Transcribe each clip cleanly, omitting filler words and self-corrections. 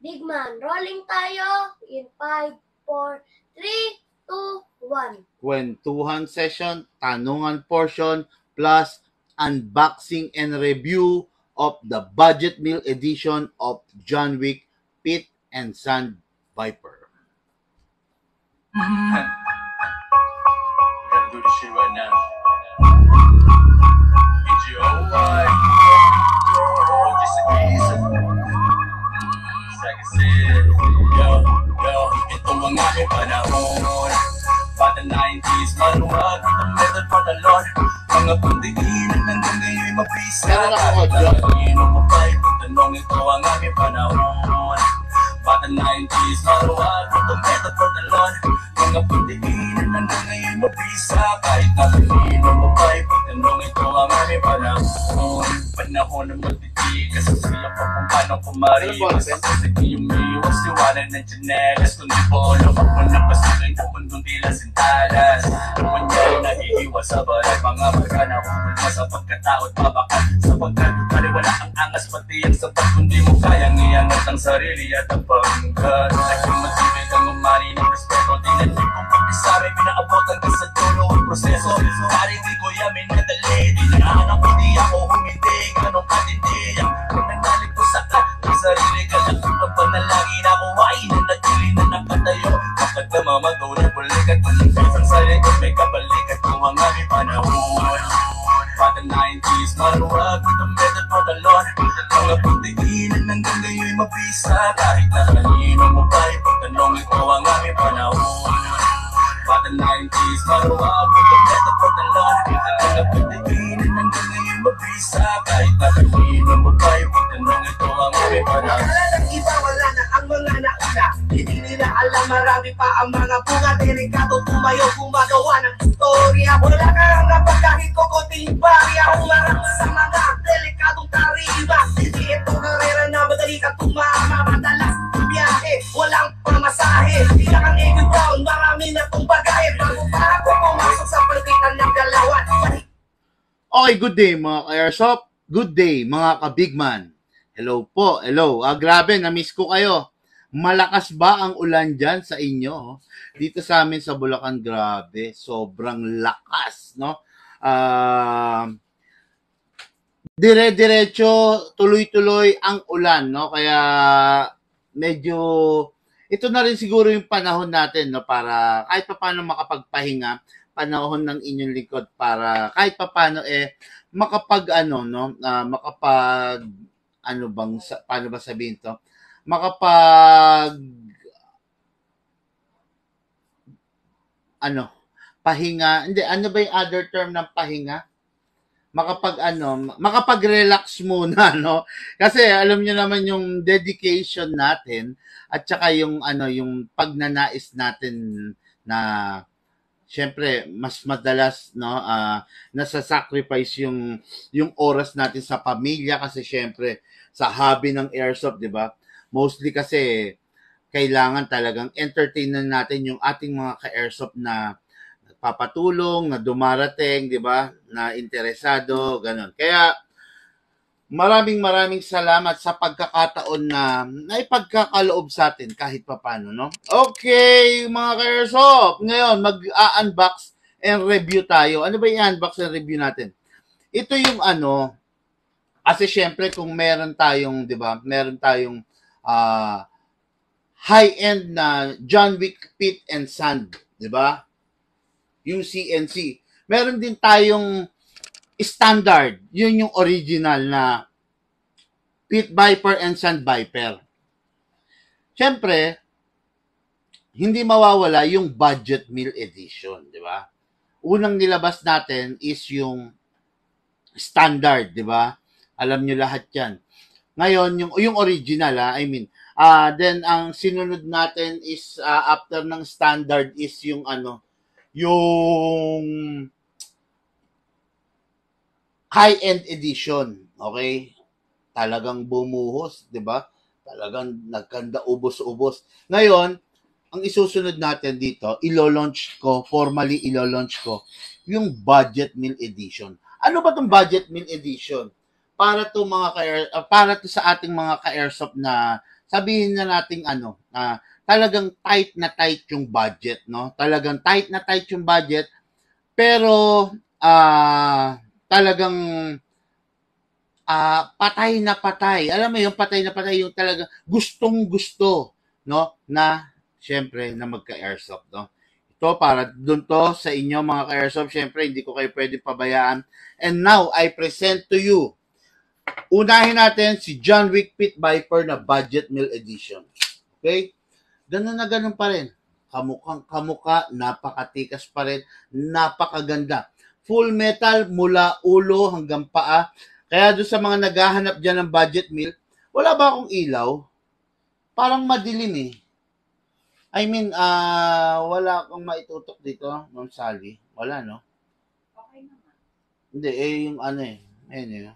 Big man, rolling tayo in 5, 4, 3, 2, 1. Kwentuhan session, tanungan portion, plus unboxing and review of the budget meal edition of John Wick Pit and Sand Viper. Gotta do this shit right now. H-O-Y. Oh, just a piece of like I said, yo, ito ang aming panahon. Bata 90s, maluwag ang method for the Lord. Mga pundiinan hanggang ngayon mabisa. Inom mo ba ipagtanong, ito ang aming panahon. Bata 90s, maluwag ang method for the Lord. Mga pundiinan hanggang ngayon mabisa. Kahit nakalinom mo ba ipagtanong, ito ang aming panahon. Panahon ng magtitigas, sila pa kung paano kumariwas. Kasi yung iwas, iwanan ng janelas. Kung di po lumak mo na pasulay na mundong tila sintalas. Naman niya nahihiwas sa balay, mga magana kukulma sa pagkataot, pabakan sa pagkakaliwala ang angas, pati ang sapat. Kundi mo kayang iangat ang sarili at ang pangkat. Naging matibig ang umani ng respeto. Tinanong kong pag-isari, pinaabotan ka sa dulo ang proseso. Paring di ko yamin na dali, di naanak ko di ako humindi. Ganong katindiyan, kung nanalik ko sa ang sarili ka lang. Ang panalangin ako ay nanatili na nakatayo. Kapag namamagaw na bulikat, ang sarili may kabalikat kung ang aming panahon. Bata 90s, maluwag with the method for the Lord. Mga puntiinan hanggang ngayon mabisa. Kahit na kanino mo ba ipagtanong, ito ang aming panahon. Bata 90s, maluwag with the method for the Lord. Mga puntiinan hanggang ngayon mabisa. Kahit na kanino mo ba ipagtanong, ito ang aming panahon. Wala nang iba, wala na ang mga nauna. Hindi nila alam, marami pa ang mga bunga. Delikado tumayo, gumagawa ng istorya. Wala ka lang napag kahit kukunting barya. Humarap sa mga delikadong tariba. Hindi ito karera na madali ka tumama. Madalas biyahe, walang pamasahe. Bila kang egg down, marami na itong bagahe. Bago pa ako pumasok sa palitan ng galawan. Okay, good day mga ka-airsoft. Good day mga ka-bigman. Hello po, hello. Grabe, na-miss ko kayo. Malakas ba ang ulan dyan sa inyo? Dito sa amin sa Bulacan, grabe. Sobrang lakas, no? Dire-diretso, tuloy-tuloy ang ulan, no? Kaya medyo ito na rin siguro yung panahon natin, no, para kahit paano makapagpahinga, panahon ng inyong likod para kahit paano makapag paano ba sabihin to? Pahinga, hindi, ano ba yung other term ng pahinga? Makapag-relax muna, no? Kasi alam niyo naman yung dedication natin at saka yung yung pagnanais natin na syempre mas madalas, no, nasa-sacrifice yung oras natin sa pamilya kasi syempre sa hobby ng airsoft, 'di ba? Mostly kasi kailangan talagang entertainin natin yung ating mga ka-airsoft na papatulong, na dumarating, 'di ba? Na interesado, ganun. Kaya maraming salamat sa pagkakataon na naipagkakaloob sa atin kahit papaano, no? Okay, mga ka-airsoft, ngayon mag-unbox and review tayo. Ano ba yung unbox and review natin? Ito yung kasi syempre kung meron tayong, 'di ba? Meron tayong high-end na John Wick Pit and Sand, 'di ba? Yung CNC. Meron din tayong standard, yun yung original na Pit Viper and Sand Viper. Siyempre, hindi mawawala yung budget meal edition, di ba? Unang nilabas natin is yung standard, di ba? Alam nyo lahat yan. Ngayon, yung original, then ang sinunod natin is, after ng standard is yung yung high-end edition, okay? Talagang bumuhos, 'di ba? Talagang nagkanda ubos-ubos. Ngayon, ang isusunod natin dito, formally ilo-launch ko yung budget meal edition. Ano ba 'tong budget meal edition? Para to sa ating mga ka-airsoft na sabihin na nating talagang tight na tight yung budget, no? Talagang tight na tight yung budget, pero talagang patay na patay. Alam mo yung patay na patay, yung talagang gustong-gusto, no? Na, syempre, na magka-airsoft, no? Ito, para dun to sa inyo, mga ka-airsoft, syempre, hindi ko kayo pwede pabayaan. And now, I present to you, unahin natin si John Wick Pit Viper na Budget Meal Edition. Okay? Ganun na ganun pa rin. Kamukhang napakatikas pa rin, napakaganda. Full metal mula ulo hanggang paa. Kaya doon sa mga naghahanap dyan ng budget meal, wala ba akong ilaw? Parang madilim eh. I mean, wala akong maitutok dito, Ma'am Sally. Wala, no? Okay naman. Hindi, yung ayun eh.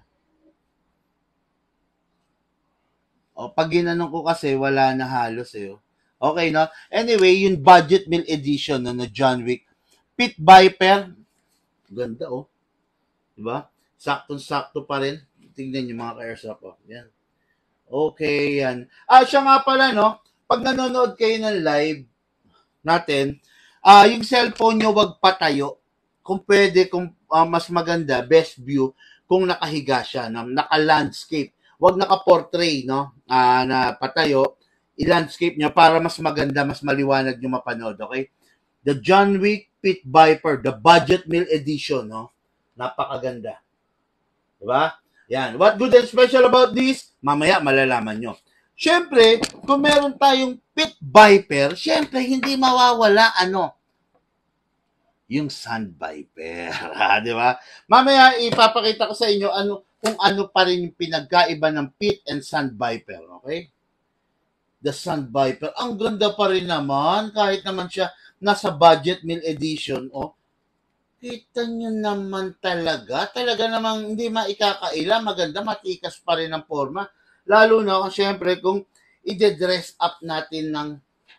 Pag ginanong ko kasi, wala na halos eh. Okay, no? Anyway, yung budget meal edition na John Wick. Pit Viper. Ganda, oh. Diba? Saktong-sakto pa rin. Tingnan nyo mga ka-airsoft. Yan. Okay, yan. Siya nga pala, no? Pag nanonood kayo ng live natin, yung cellphone nyo wag patayo. Kung pwede, kung mas maganda, best view, kung nakahiga siya, naka-landscape. Wag naka-portrait, no? Na patayo. I-landscape nyo para mas maganda, mas maliwanag nyo mapanood, okay? The John Wick Pit Viper, the Budget Meal Edition, no? Napakaganda. Diba? Yan. What good and special about this? Mamaya malalaman nyo. Siyempre, kung meron tayong Pit Viper, siyempre, hindi mawawala, yung Sand Viper. Diba? Mamaya, ipapakita ko sa inyo kung ano pa rin yung pinagkaiba ng Pit and Sand Viper. Okay? The Sand Viper. Ang ganda pa rin naman, kahit naman siya nasa Budget Meal Edition. Kita nyo naman talaga namang hindi maikakaila, maganda, matikas pa rin ang forma. Lalo na, syempre, kung i-dress up natin ng,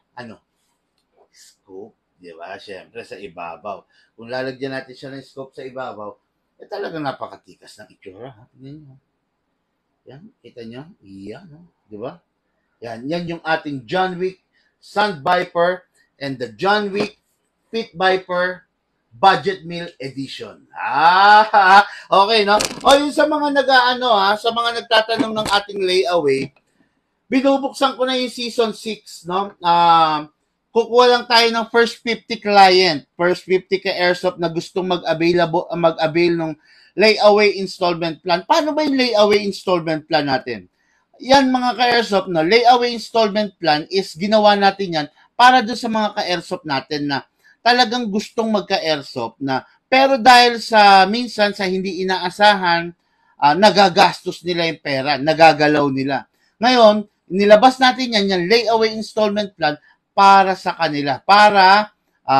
scope, di ba? Syempre, sa ibabaw. Kung lalagyan natin siya ng scope sa ibabaw, talagang napakatikas ng itsura. Tingnan nyo. Yan, kita nyo? Iyan, no? Di ba? Yan yung ating John Wick Sand Viper and the John Wick Pit Viper Budget Meal Edition. Okay, no? Yung sa mga sa mga nagtatanong ng ating layaway, binubuksan ko na yung season 6, no? Kukuha lang tayo ng first 50 client, first 50 ka-airsoft na gustong mag-avail ng layaway installment plan. Paano ba yung layaway installment plan natin? Yan mga ka-airsoft, no? Layaway installment plan is ginawa natin yan para doon sa mga ka-airsoft natin na talagang gustong magka-airsoft na, pero dahil sa minsan sa hindi inaasahan, nagagastos nila yung pera, nagagalaw nila. Ngayon, nilabas natin yung layaway installment plan para sa kanila, para,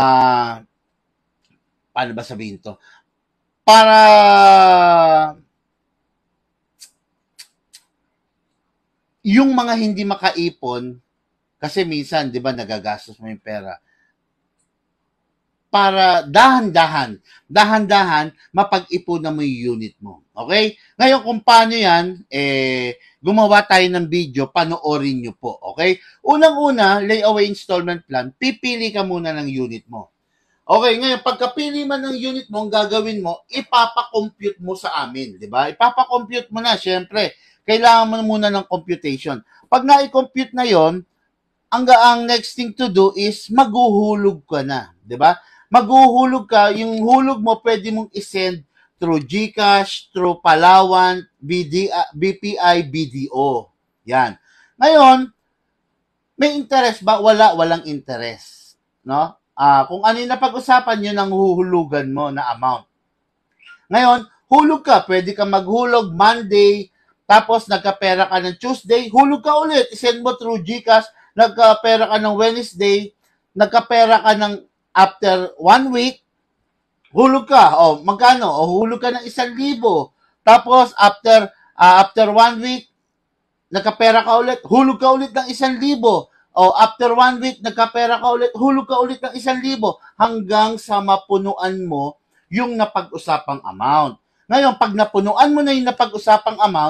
paano ba sabihin to? Para, yung mga hindi makaipon, kasi minsan, di ba, nagagastos mo yung pera, para dahan-dahan, mapag-ipunan mo yung unit mo. Okay? Ngayon, kung paano yan, gumawa tayo ng video, panoorin nyo po. Okay? Unang-una, layaway installment plan, pipili ka muna ng unit mo. Okay, ngayon, pagkapili man ng unit mo, ang gagawin mo, ipapakompute mo sa amin. Diba? Ipapakompute mo na, syempre. Kailangan mo muna ng computation. Pag na-compute na yon, ang next thing to do is maghuhulog ka na. Diba? Maghuhulog ka, yung hulog mo pwede mong isend through GCash, through Palawan, BPI, BDO. Yan. Ngayon, may interest ba? Walang interest. No? Kung ano yung napag-usapan, yun ang huhulugan mo na amount. Ngayon, hulog ka. Pwede ka maghulog Monday, tapos nagkapera ka ng Tuesday, hulog ka ulit. Isend mo through GCash, nagkapera ka ng Wednesday, nagkapera ka ng after 1 week, hulog ka. Magkano? Hulog ka ng 1,000. Tapos, after 1 week, nagkapera ka ulit, hulog ka ulit ng 1,000. After 1 week, nagkapera ka ulit, hulog ka ulit ng 1,000 hanggang sa mapunuan mo yung napag-usapang amount. Ngayon, pag napunuan mo na yung napag-usapang amount,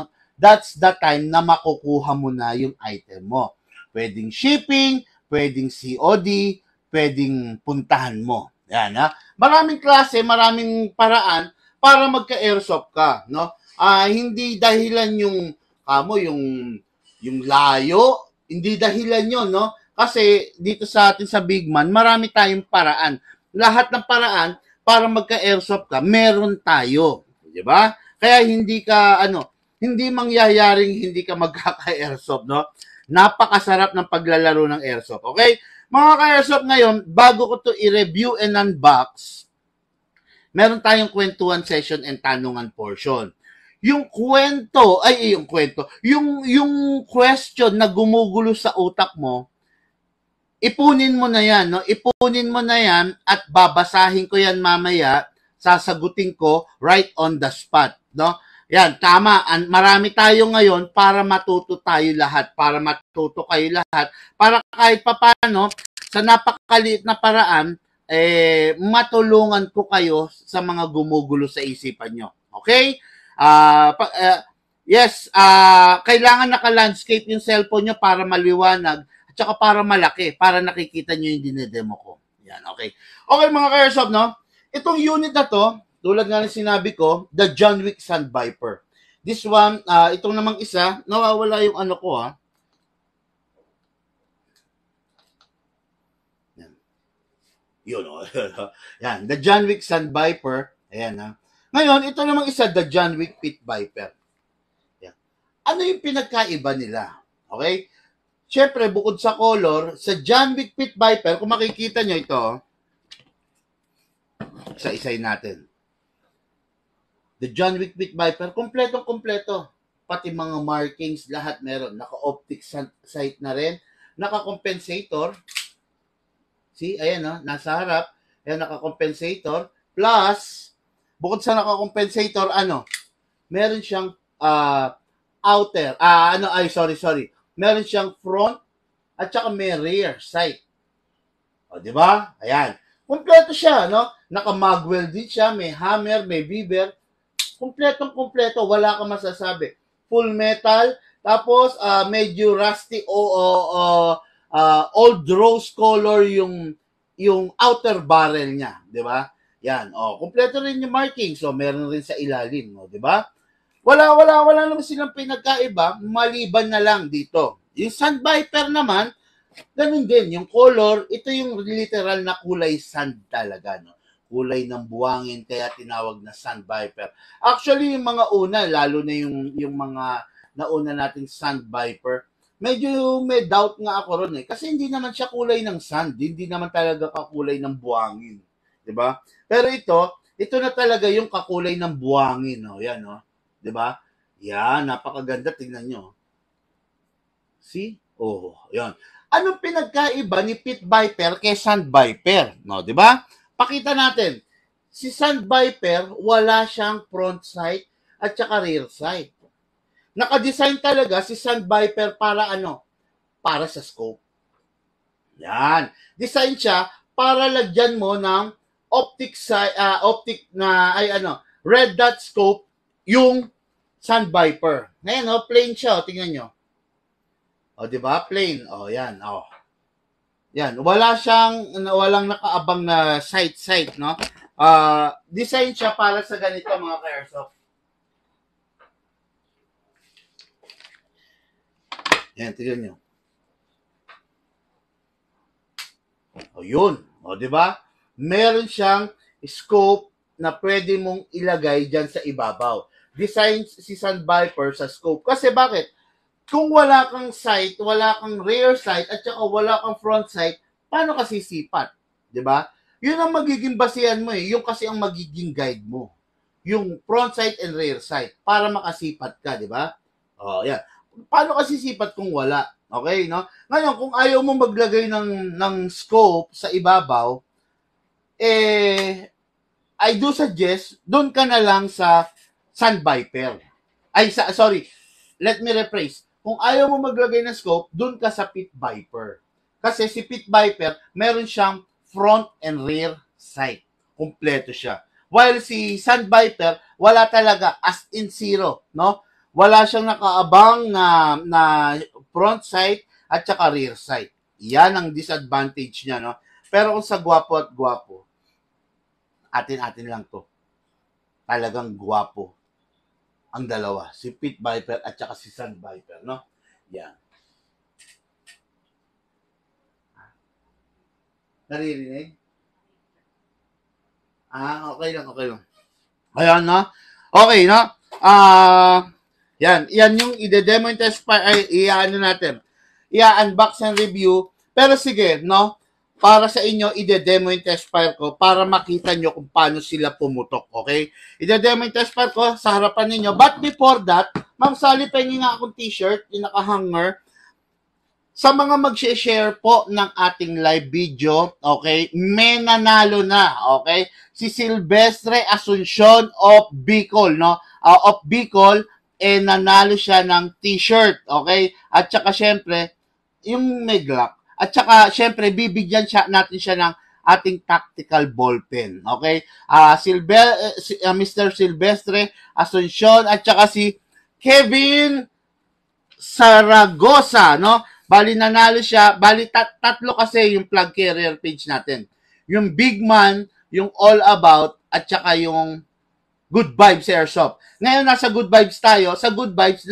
that's the time na makukuha mo na yung item mo. Pwedeng shipping, pwedeng COD, pwedeng puntahan mo. Yan, ha? Maraming klase, maraming paraan para magka-airsoft ka, no? Hindi dahilan yung yung layo, hindi dahilan yon, no? Kasi dito sa atin sa Big Man, marami tayong paraan. Lahat ng paraan para magka-airsoft ka, meron tayo, 'di ba? Kaya hindi mangyayaring hindi ka magkaka-airsoft, no? Napakasarap ng paglalaro ng airsoft, okay? Mga ka-airsoft ngayon, bago ko to i-review and unbox, meron tayong kwentuhan session and tanungan portion. Yung question na gumugulo sa utak mo, ipunin mo na yan, no? Ipunin mo na yan at babasahin ko yan mamaya, sasagutin ko right on the spot, no? Yan, tama. Marami tayo ngayon para matuto tayo lahat, para matuto kayo lahat, para kahit papano, sa napakaliit na paraan, matulungan ko kayo sa mga gumugulo sa isipan nyo. Okay? Yes, kailangan naka-landscape yung cellphone nyo para maliwanag at saka para malaki, para nakikita nyo yung dinedemo ko. Yan, okay. Okay mga ka-airsoft, no? Itong unit na to, tulad nga ng sinabi ko, the John Wick Sand Viper. This one, itong namang isa, nawawala yung ano ko, ha. Yan. Yun, oh. Yan, the John Wick Sand Viper. Ayan, ha. Ngayon, ito namang isa, the John Wick Pit Viper. Yan. Ano yung pinagkaiba nila? Okay? Siyempre, bukod sa color, sa John Wick Pit Viper, kung makikita nyo ito, isa-isay natin. The John Wick Pit Viper, kompletong-kompleto. Pati mga markings, lahat meron. Naka-optic sight na rin. Naka-compensator. See, ayan, no? Nasa harap. Ayan, naka-compensator. Plus, bukod sa naka-compensator, meron siyang outer. Sorry. Meron siyang front at saka may rear sight. O, di ba? Ayan. Kompleto siya, no? Naka-magwell din siya. May hammer, may beaver. Kompletong-kompleto, wala kang masasabi. Full metal, tapos medyo rusty old rose color yung outer barrel niya, 'di ba? Yan, kompleto rin yung marking. So meron rin sa ilalim, 'di ba? Wala naman silang pinagkaiba, maliban na lang dito. Yung Sand Viper naman, ganun din, yung color, ito yung literal na kulay sand talaga, no? Kulay ng buwangin, kaya tinawag na Sand Viper. Actually, yung mga una, lalo na yung mga nauna nating Sand Viper, medyo may doubt nga ako ron kasi hindi naman siya kulay ng sand, hindi naman talaga kakulay ng buwangin. 'Di ba? Pero ito na talaga yung kakulay ng buwangin, no? Yan, no? 'Di ba? Yan, napakaganda, tingnan nyo. See? Oh, yan. Anong pinagkaiba ni Pit Viper kay Sand Viper, no? 'Di ba? Pakita natin, si Sand Viper, wala siyang front sight at saka rear sight. Naka-design talaga si Sand Viper para Para sa scope. Yan. Design siya para lagyan mo ng red dot scope yung Sand Viper. Ngayon, plain siya, tingnan nyo. Di ba? Plain. Yan. Yan, walang nakaabang na sight, no? Design siya para sa ganito, mga ka-airsoft. Yan, tignan nyo. Yun. Di ba? Meron siyang scope na pwede mong ilagay dyan sa ibabaw. Design si Sand Viper sa scope. Kasi bakit? Kung wala kang sight, wala kang rear sight, at saka wala kang front sight, paano ka sisipat? 'Di ba? Yun ang magiging basihan mo eh. Yung kasi ang magiging guide mo. Yung front sight and rear sight para makasipat ka, 'di ba? Yan. Paano ka sisipat kung wala? Okay, no? Ngayon, kung ayaw mo maglagay ng scope sa ibabaw, I do suggest, doon ka na lang sa Sand Viper. Let me rephrase. Kung ayaw mo maglagay ng scope, dun ka sa Pit Viper. Kasi si Pit Viper, meron siyang front and rear sight. Kompleto siya. While si Sand Viper, wala talaga, as in zero, no? wala siyang nakaabang na front sight at saka rear sight. Yan ang disadvantage niya, no? Pero kung sa gwapo at gwapo, atin-atin lang to. Talagang gwapo ang dalawa. Si Pit Viper at saka si Sand Viper, no? Yan. Naririnig? Okay lang, okay lang. Ayan, no? Okay, no? Yan yung ide-demo and test ay i-ano natin. I-unbox and review. Pero sige, no? Para sa inyo, ide-demo and test fire ko para makita nyo kung paano sila pumutok, okay? Ide-demo and test fire ko sa harapan ninyo. But before that, Ma'am Sally, pengi nga akong t-shirt, yung naka-hanger. Sa mga mag-share po ng ating live video, okay, may nanalo na, okay? Si Silvestre Asuncion of Bicol, no? Of Bicol, nanalo siya ng t-shirt, okay? At saka syempre, yung may Glock. At saka syempre, bibigyan natin siya ng ating tactical ballpen, okay? Mr. Silvestre Asuncion at saka si Kevin Saragosa, no? Bali nanalo siya, bali tatlo kasi yung plug carrier page natin. Yung Big Man, yung All About, at saka yung Good Vibes Airsoft. Ngayon nasa Good Vibes tayo, sa Good Vibes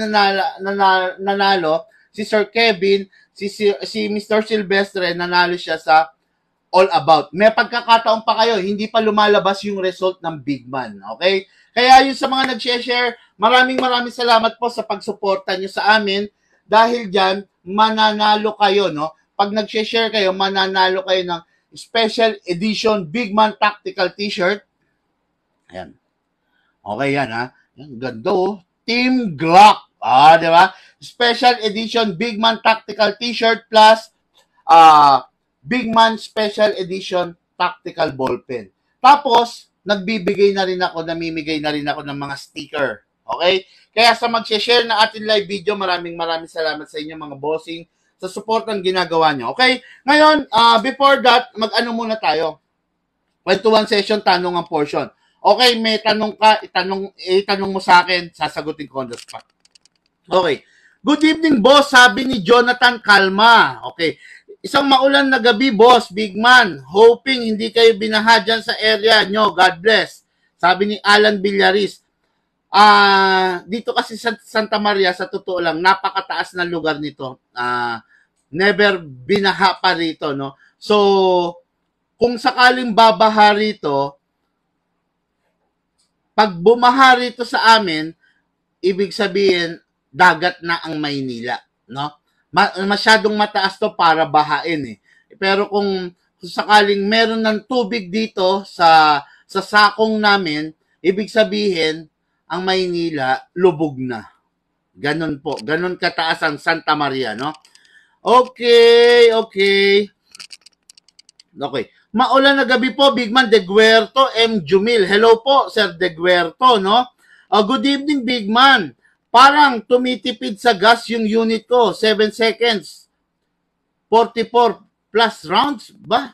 nanalo si Sir Kevin, si Mr. Silvestre, nanalo siya sa All About. May pagkakataon pa kayo, hindi pa lumalabas yung result ng Big Man, okay? Kaya yung sa mga nag-share, maraming salamat po sa pagsuporta nyo sa amin. Dahil dyan, mananalo kayo, no? Pag nag-share kayo, mananalo kayo ng special edition Big Man Tactical T-shirt. Ayan. Okay yan, ha? Yan, ganda, oh. Team Glock. Di ba? Special edition Big Man Tactical T-shirt plus Big Man Special Edition Tactical Ballpen. Tapos, namimigay na rin ako ng mga sticker. Okay? Kaya sa mag-share na ating live video, maraming salamat sa inyo mga bossing sa support ng ginagawa nyo. Okay? Ngayon, before that, mag-ano muna tayo. 1-to-1 session, tanong ang portion. Okay, may tanong ka, itanong mo sa akin, sasagutin ko on the spot. Okay. Good evening, boss, sabi ni Jonathan Calma. Okay. Isang maulan na gabi, boss, Big Man. Hoping hindi kayo binaha dyan sa area nyo. God bless. Sabi ni Alan Villaris. Dito kasi sa Santa Maria, sa totoo lang, napakataas na lugar nito. Never binaha pa rito, no? So, kung sakaling babaha rito, pag bumaha rito sa amin, ibig sabihin, dagat na ang Maynila, no? Masyadong mataas to para bahain, eh. Pero kung sakaling meron ng tubig dito sa sakong namin, ibig sabihin, ang Maynila, lubog na. Ganon po. Ganon kataas ang Santa Maria, no? Okay. Maulan na gabi po, Big Man De Guerto, M. Jumil. Hello po, Sir De Guerto, no? Good evening, Big Man. Parang tumitipid sa gas yung unit ko. 7 seconds. 44 plus rounds ba?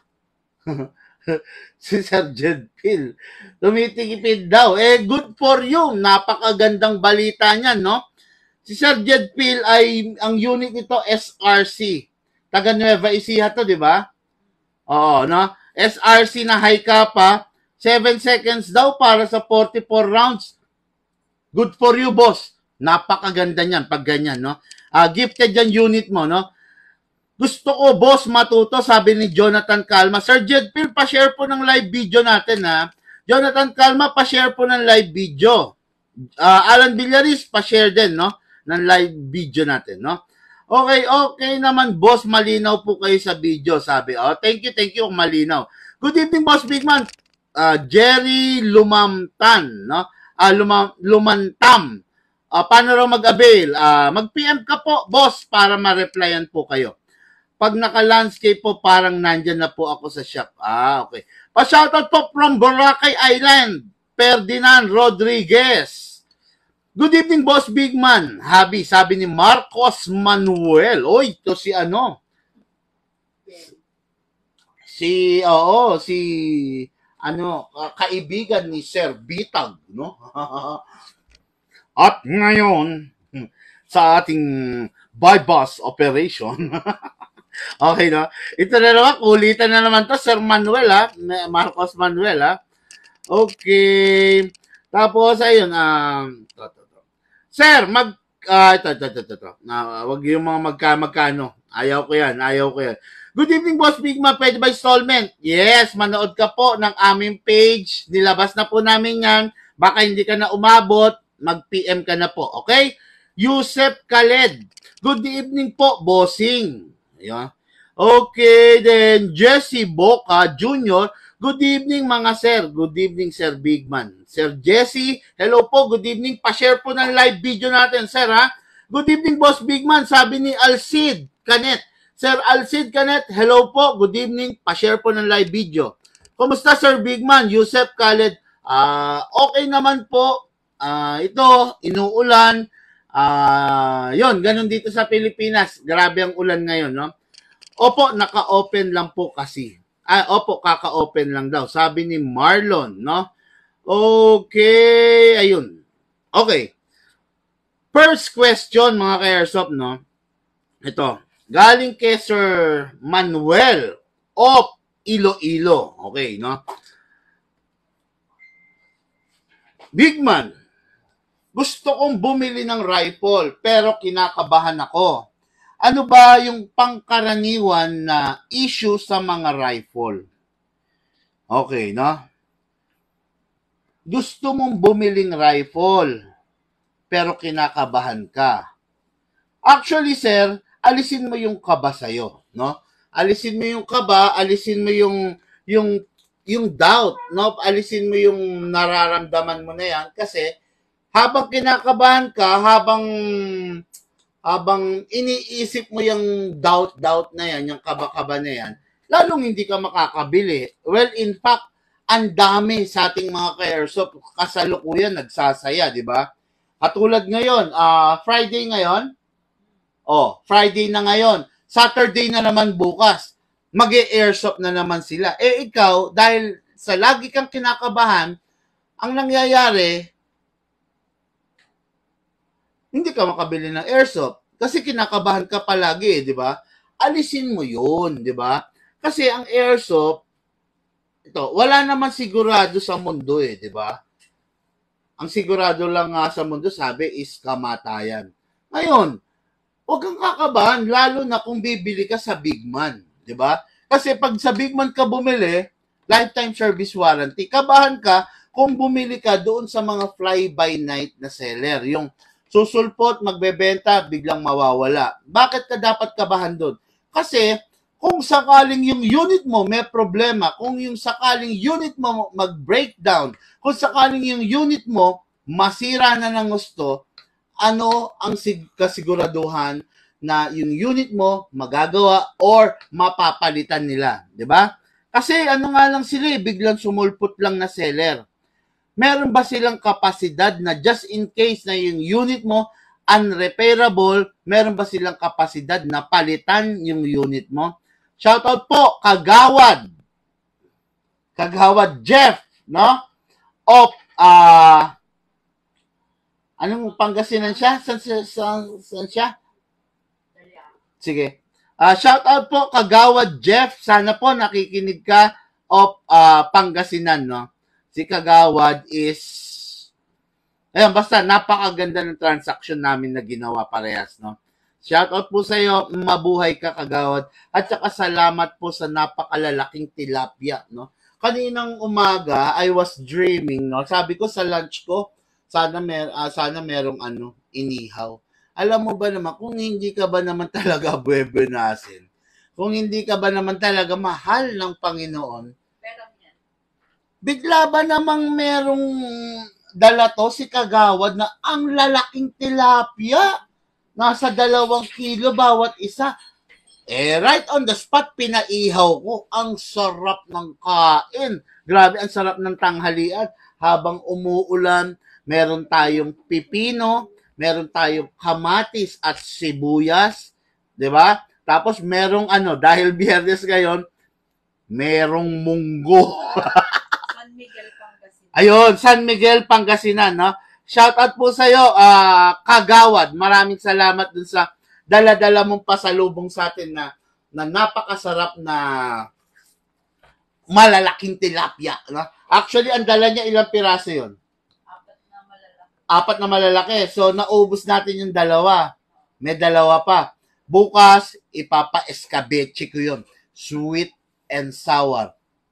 Si Sir Jed Phil. Tumitipid daw. Good for you. Napakagandang balita niyan, no? Si Sir Jed Phil ay, ang unit nito, SRC. Taga Nueva Ecija to, di ba? Oo, no? SRC na high kappa. 7 seconds daw para sa 44 rounds. Good for you, boss. Napakaganda niyan pag ganyan, no? Gifted yan unit mo, no? Gusto ko, boss, matuto, sabi ni Jonathan Calma. Sir Jed Phil, pa-share po ng live video natin, ha? Jonathan Calma, pa-share po ng live video. Alan Villaris, pa-share din, no? Ng live video natin, no? Okay naman, boss, malinaw po kayo sa video, sabi. Thank you, malinaw. Good evening, boss, Big Man. Jerry Lumamtan, no? Lumantam. Paano raw mag-avail? Mag-PM ka po, boss, para ma-replyan po kayo. Pag naka-landscape po, parang nandyan na po ako sa shop. Okay. Pa-shoutout po from Boracay Island, Ferdinand Rodriguez. Good evening, boss, Big Man. Habi, sabi ni Marcos Manuel. Ito si ano? Kaibigan ni Sir Bitag, no? At ngayon, sa ating bypass operation. Okay, no? Ito na naman, kulitan na naman to, Sir Manuel, ha? Marcos Manuel, ha? Okay. Tapos, ayun, Sir, ito. Wag yung mga magkano. Ayaw ko yan. Good evening, Boss Big Man. Pwede ba installment? Yes, manood ka po ng aming page. Nilabas na po namin yan. Baka hindi ka na umabot. Mag-PM ka na po. Okay? Yusef Khaled. Good evening po, bossing. Ayan. Okay, then Jesse Boca Jr. Good evening mga sir. Good evening, Sir Bigman. Sir Jesse, hello po. Good evening. Pa-share po ng live video natin, sir, ha? Good evening, Boss Bigman. Sabi ni Alcid Canet. Sir Alcid Canet, hello po. Good evening. Pa-share po ng live video. Kumusta, Sir Bigman? Yusef Khaled. Okay naman po. Ito, inuulan. Yon, ganun dito sa Pilipinas. Grabe ang ulan ngayon, no? Opo, naka-open lang po kasi. Opo, kaka-open lang daw. Sabi ni Marlon, no? Okay, ayun. Okay. First question, mga ka-airsoft, no? Ito, galing kay Sir Manuel of Iloilo. Okay, no? Bigman, gusto kong bumili ng rifle pero kinakabahan ako. Ano ba yung pangkaraniwan na issue sa mga rifle? Okay, no? Gusto mong bumiling rifle pero kinakabahan ka. Actually, sir, alisin mo yung kaba sa'yo, no? Alisin mo yung kaba, alisin mo yung doubt, no? Alisin mo yung nararamdaman mo na yan kasi habang kinakabahan ka, habang iniisip mo yung doubt na yan, yung kaba-kaba na yan, lalong hindi ka makakabili. Well, in fact, ang dami sa ating mga ka-airsoft kasalukuyan nagsasaya, di ba? Katulad ngayon, Friday ngayon, Friday na ngayon, Saturday na naman bukas, mag-airsoft na naman sila. Eh ikaw, dahil sa lagi kang kinakabahan, ang nangyayari, hindi ka makabili ng airsoft kasi kinakabahan ka palagi, di ba? Alisin mo yun, di ba? Kasi ang airsoft, ito, wala naman sigurado sa mundo di ba? Ang sigurado lang sa mundo, sabi, is kamatayan. Ngayon, huwag kang kakabahan, lalo na kung bibili ka sa Bigman, di ba? Kasi pag sa Bigman ka bumili, lifetime service warranty, kabahan ka kung bumili ka doon sa mga fly-by-night na seller, yung susulpot, magbebenta, biglang mawawala. Bakit ka dapat kabahan doon? Kasi kung sakaling yung unit mo may problema, kung yung sakaling unit mo mag-breakdown, kung sakaling yung unit mo masira na ng gusto, ano ang kasiguraduhan na yung unit mo magagawa or mapapalitan nila, di ba? Kasi ano nga lang sila, biglang sumulpot lang na seller. Meron ba silang kapasidad na just in case na yung unit mo unrepairable, meron ba silang kapasidad na palitan yung unit mo? Shoutout po, Kagawad Jeff, no? Of, anong Pangasinan siya? Saan siya? Sige. Shoutout po, Kagawad Jeff. Sana po nakikinig ka of Pangasinan, no? Si Kagawad is, ayun, basta napakaganda ng transaction namin na ginawa parehas, no? Shoutout po sa iyo, mabuhay ka Kagawad. At saka salamat po sa napakalalaking tilapia, no? Kaninang umaga, I was dreaming, no? Sabi ko sa lunch ko, sana merong inihaw. Alam mo ba naman, kung hindi ka ba naman talaga buebenasin, kung hindi ka ba naman talaga mahal ng Panginoon, bigla ba namang merong dala to si Kagawad na ang lalaking tilapia? Nasa 2 kilo bawat isa. Right on the spot, pinaihaw ko. Ang sarap ng kain. Grabe, ang sarap ng tanghalian. Habang umuulan, meron tayong pipino, meron tayong kamatis at sibuyas. Diba? Tapos merong dahil Biyernes ngayon, merong munggo. Ayun, San Miguel, Pangasinan, no? Shoutout po sa'yo, Kagawad. Maraming salamat dun sa dala-dala mong pasalubong sa atin na napakasarap na malalaking tilapia. No? Actually, ang dala niya ilang piraso yon? Apat na malalaki. So, naubos natin yung dalawa. May dalawa pa. Bukas, ipapa-escabeche ko yun. Sweet and sour.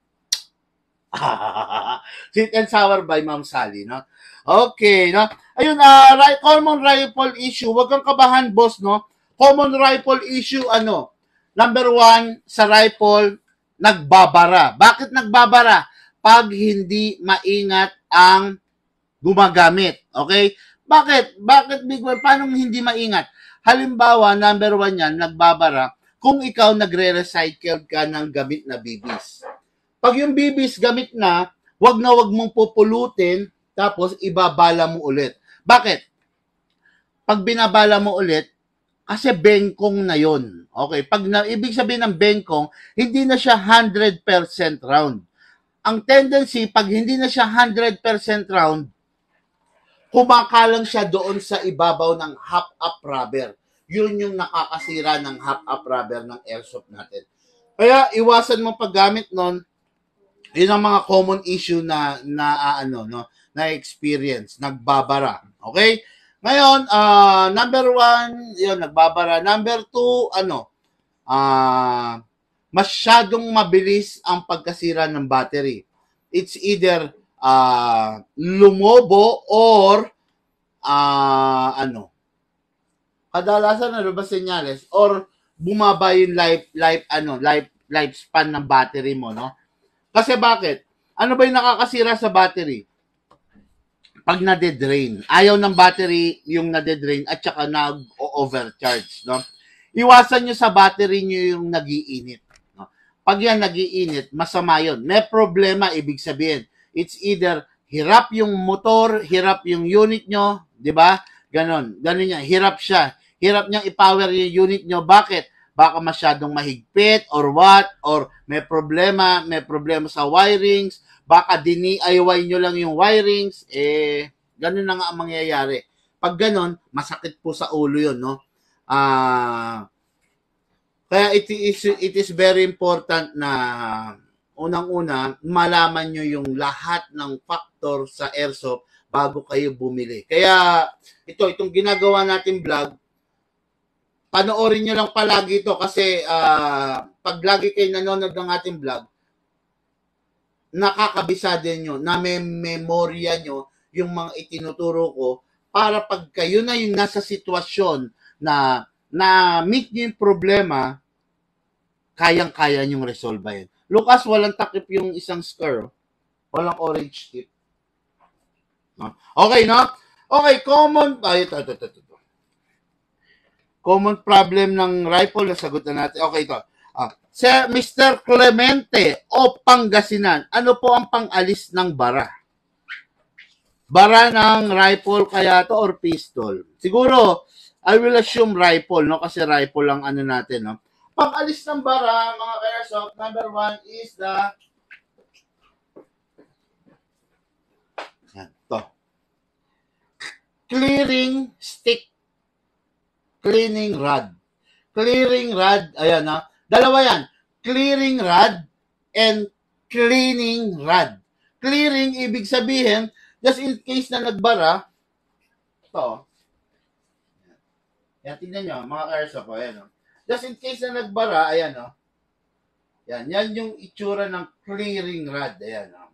Sweet and sour by Ma'am Sally, no? Okay, no? Ayun, common rifle issue. Huwag kang kabahan, boss, no? Common rifle issue, ano? Number 1, sa rifle, nagbabara. Bakit nagbabara? Pag hindi maingat ang gumagamit. Okay? Bakit? Bakit, Big Boy? Paano hindi maingat? Halimbawa, number 1 yan, nagbabara, kung ikaw nagre-recycle ka ng gamit na bibis. Pag yung bibis gamit na wag mong pupulutin, tapos ibabala mo ulit. Bakit? Pag binabala mo ulit, kasi bengkong na yon. Okay? Ibig sabihin ng bengkong, hindi na siya 100% round. Ang tendency, pag hindi na siya 100% round, kumakalang siya doon sa ibabaw ng half-up rubber. Yun yung nakakasira ng half-up rubber ng airsoft natin. Kaya iwasan mo paggamit nun. Yun ang mga common issue na experience, nagbabara. Okay? Ngayon, number 1, yun, nagbabara. Number 2, masyadong mabilis ang pagkasira ng battery. It's either lumobo or kadalasan ba senyales or bumaba yung lifespan ng battery mo, no? Kasi bakit? Ano ba yung nakakasira sa battery? Pag nade-drain. Ayaw ng battery yung nade-drain at saka nag-overcharge, no? Iwasan nyo sa battery nyo yung nag-iinit. No? Pag yan nag-iinit, masama yun. May problema, ibig sabihin. It's either hirap yung motor, hirap yung unit nyo, di ba? Ganon yan. Hirap siya. Hirap niyang i-power yung unit nyo. Bakit? Baka masyadong mahigpit or what, or may problema sa wirings, baka dini-IY nyo lang yung wirings, ganun na nga ang mangyayari. Pag ganun, masakit po sa ulo yun, no? Kaya it is very important na unang-una, malaman nyo yung lahat ng factor sa airsoft bago kayo bumili. Kaya itong ginagawa natin vlog, panoorin nyo lang palagi ito kasi pag lagi kayo nanonood ng ating vlog, nakakabisa din nyo, na may memorya nyo yung mga itinuturo ko para pag kayo na yung nasa sitwasyon na meet nyo yung problema, kayang-kaya nyong resolve yun. Lucas, walang takip yung isang screw. Walang orange tip. Okay, no? Okay, common... ito. Common problem ng rifle, nasagot na natin. Okay, ito. Sir Mr. Clemente o Pangasinan, ano po ang pang-alis ng bara? Bara ng rifle kaya to or pistol? Siguro, I will assume rifle, no? Kasi rifle lang ano natin, no? Pang-alis ng bara, mga airsoft, number 1 is the clearing stick. Cleaning rod. Clearing rod, ayan na. Dalawa yan. Clearing rod and cleaning rod. Clearing, ibig sabihin, just in case na nagbara, ito. Yan, tingnan nyo, mga airsoft, ayan o. Just in case na nagbara, ayan o. Yan yung itsura ng clearing rod. Ayan o.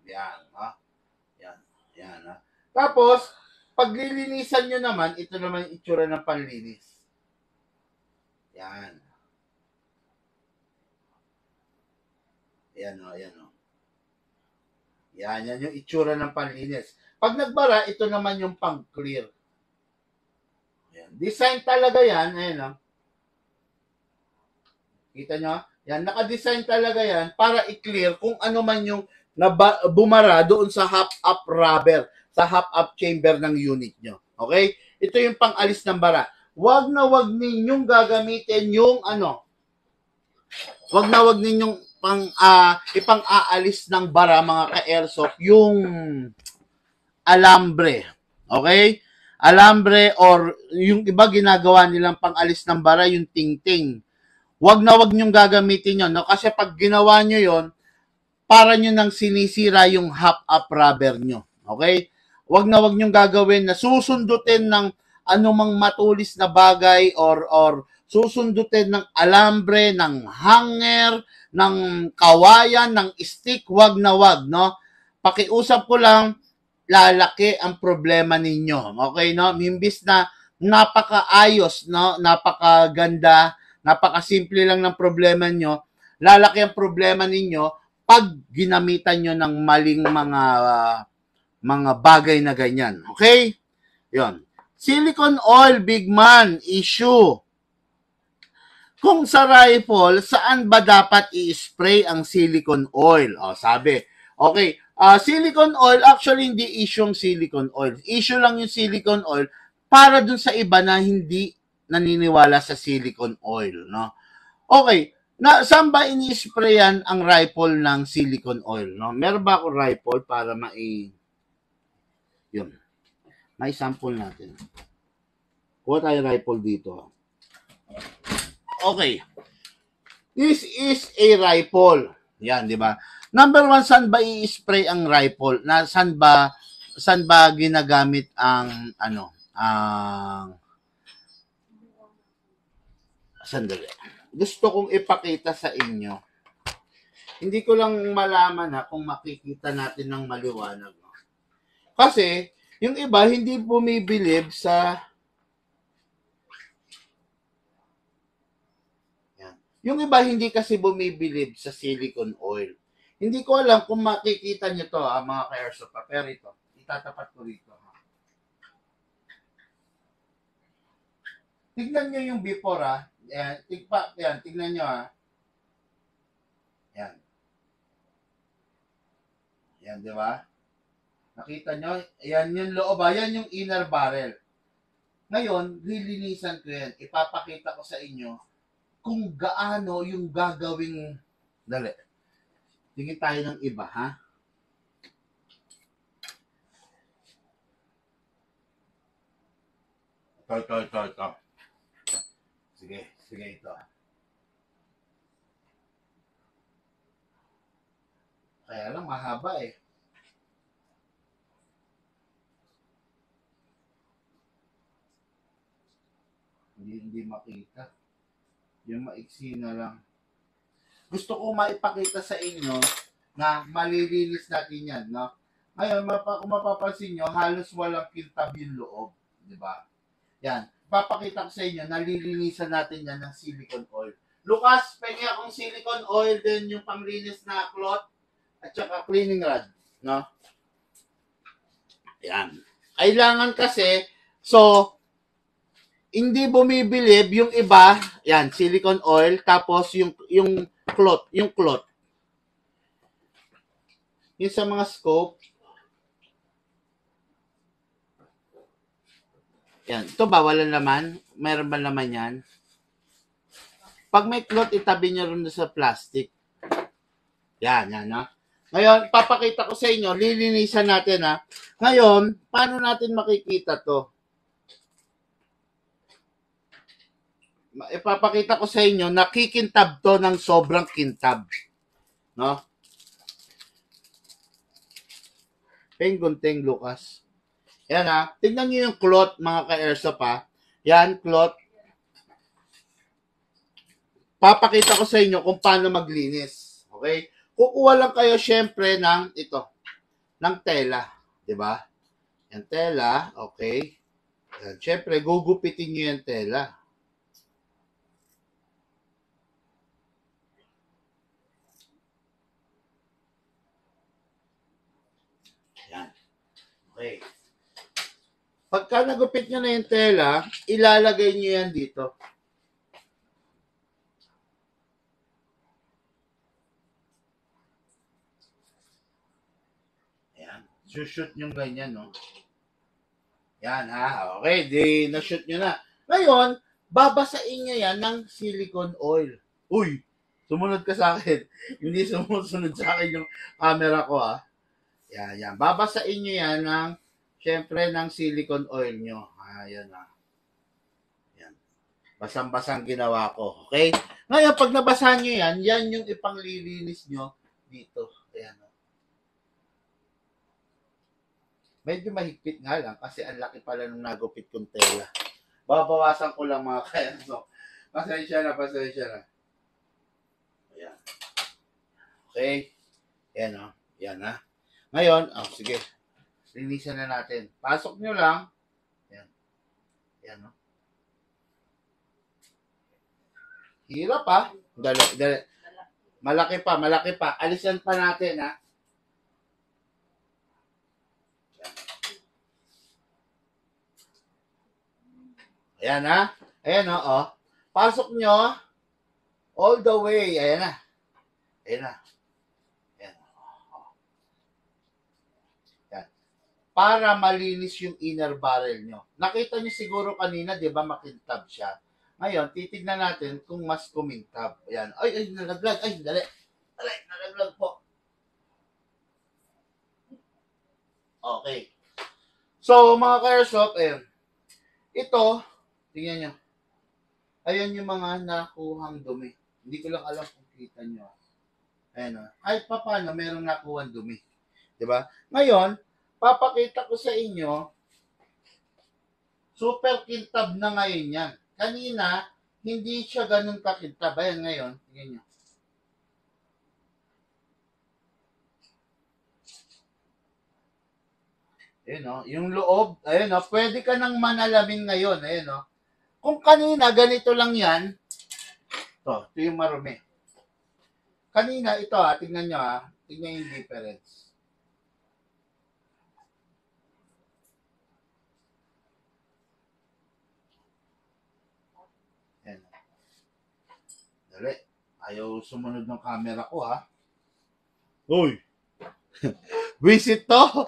Yan o. Tapos, pag lilinisan nyo naman, ito naman yung itsura ng panlinis. Yan. Yan o. Yan yung itsura ng panlinis. Pag nagbara, ito naman yung pang-clear. Yan. Design talaga yan. Ayan o. Kita nyo? Yan, naka-design talaga yan para i-clear kung ano man yung bumara doon sa half-up rubber, sa half-up chamber ng unit nyo. Okay? Ito yung pang-alis ng bara. Wag ninyong gagamitin yung wag ninyong ipang-aalis ng bara, mga ka-airsoft, yung alambre. Okay? Alambre or yung iba ginagawa nilang pang-alis ng bara, yung ting-ting. Wag niyong gagamitin yon, no? Kasi pag ginawa niyo yon, para nyo nang sinisira yung half-up rubber nyo. Okay? Wag niyong gagawin na susundutin ng anumang matulis na bagay or susundutin ng alambre, ng hanger, ng kawayan, ng stick. Wag, no? Pakiusap ko lang, lalaki ang problema ninyo. Okay, no? Imbis na napakaayos, no? Napakaganda, napakasimple lang ng problema nyo, lalaki ang problema ninyo pag ginamitan nyo ng maling mga bagay na ganyan. Okay? Yon. Silicone oil, big man, issue. Kung sa rifle, saan ba dapat i-spray ang silicone oil? O, sabi. Okay. Silicone oil, actually hindi issue ang silicone oil. Issue lang yung silicone oil para dun sa iba na hindi naniniwala sa silicone oil, no? Okay. Saan ba ini-sprayan ang rifle ng silicone oil, no? Meron ba akong rifle para yun. May sample natin. Kuha tayo rifle dito. Okay. This is a rifle. Yan, di ba? Number 1, saan ba i-spray ang rifle? Saan ba ginagamit ang sandali. Gusto kong ipakita sa inyo. Hindi ko lang malaman kung makikita natin ng maliwanag. Kasi, yung iba hindi bumibilib sa yung iba hindi kasi bumibilib sa silicone oil. Hindi ko alam kung makikita nyo to, mga ka-airsoft. Pero ito, itatapat ko rito. Tignan nyo yung before, Yan, tignan nyo, Yan. Yan, di ba? Nakita nyo? Yan yung loob, yan yung inner barrel. Ngayon, lilinisan ko yan. Ipapakita ko sa inyo kung gaano yung gagawing... Dali. Tingin tayo ng iba, ha? Ito. Sige, ito. Kaya lang, mahaba eh. Hindi makita. Yung maiksi na lang. Gusto ko maipakita sa inyo na malilinis natin yan, no? Ngayon, kung mapapansin nyo, halos walang kintab yung loob. Diba? Yan. Papakita ko sa inyo, nalilinisan natin yan ng silicone oil. Lucas, pengi akong silicone oil din yung panglinis na cloth at saka cleaning rod, no? Yan. Kailangan kasi, so, hindi bumibilib yung iba, yan, silicone oil, tapos yung cloth. Yung sa mga scope, yan, ito ba, wala laman? Meron ba laman yan? Pag may cloth, itabi nyo rin sa plastic. Yan, no? Ngayon, papakita ko sa inyo, lilinisan natin, ha? Ngayon, paano natin makikita to? Ipapakita ko sa inyo, nakikintab to ng sobrang kintab. No? Gunting, Lucas. Yan, ha? Tingnan nyo yung cloth, mga ka-airsoft, ha? Yan, cloth. Papakita ko sa inyo kung paano maglinis. Okay? Kukuha lang kayo, syempre, ng tela. Diba? Yan, tela. Okay. Yan, syempre, gugupitin nyo yung tela. Yan. Okay. Pagka nagupit nyo na yung tela, ilalagay nyo yan dito. Ayan. Shoot nyo ganyan, no? Yan, ha? Okay, na-shoot nyo na. Ngayon, babasain nyo yan ng silicone oil. Uy, sumunod ka sa akin. Hindi sumusunod sa akin yung camera ko, ha? Yan. Babasain nyo yan ng syempre, ng silicone oil nyo. Ayan na. Yan. Basang-basang ginawa ko. Okay? Ngayon, pag nabasahan nyo yan, yan yung ipanglilinis nyo dito. Ayan. Medyo mahigpit nga lang kasi ang laki pala nung nagupit kong tela. Babawasan ko lang mga kayanso. Pasensya na. Ayan. Okay? Ayan o. Yan na. Ngayon, sige. Linisan na natin. Pasok nyo lang. Ayan. Ayan o. Hirap ha. Dali. Malaki pa. Alisan pa natin ha. Ayan ha. Ayan o. Pasok nyo. All the way. Ayan na. Ayan. Para malinis yung inner barrel nyo. Nakita nyo siguro kanina, di ba, makintab siya. Ngayon, titignan natin kung mas kumintab. Ayan. Ay, nalaglag. Ay, dali. Nalaglag po. Okay. So, mga ka-airsoft, ayan. Ito, tingnan nyo. Ayan yung mga nakuhang dumi. Hindi ko lang alam kung kita nyo. Ayan o. Kahit pa paano, merong nakuhang dumi. Diba? Ngayon, papakita ko sa inyo, super kintab na ngayon yan. Kanina, hindi siya ganun kakintab. Ayan ngayon, tingnan nyo. Ayan o, yung loob, ayan o, pwede ka nang manalamin ngayon. Ayan o. Kung kanina, ganito lang yan, ito yung marumi. Kanina, ito tingnan nyo tingnan yung difference. Ayan. Dali. Ayaw sumunod ng camera ko, ha? Uy! Visit to!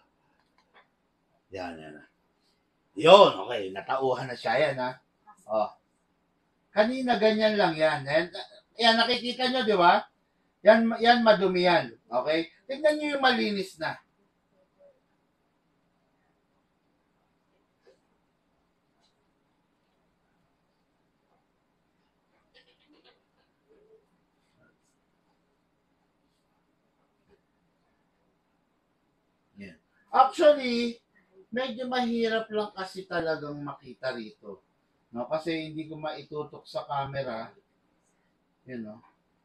Yan. Yun, okay. Natauhan na siya yan, ha? Oh. Kanina, ganyan lang yan. Yan, nakikita nyo, di ba? Yan madumi yan. Okay? Tignan nyo yung malinis na. Yan. Actually, medyo mahirap lang kasi talagang makita rito. No? Kasi hindi ko maitutok sa camera. Yun, no?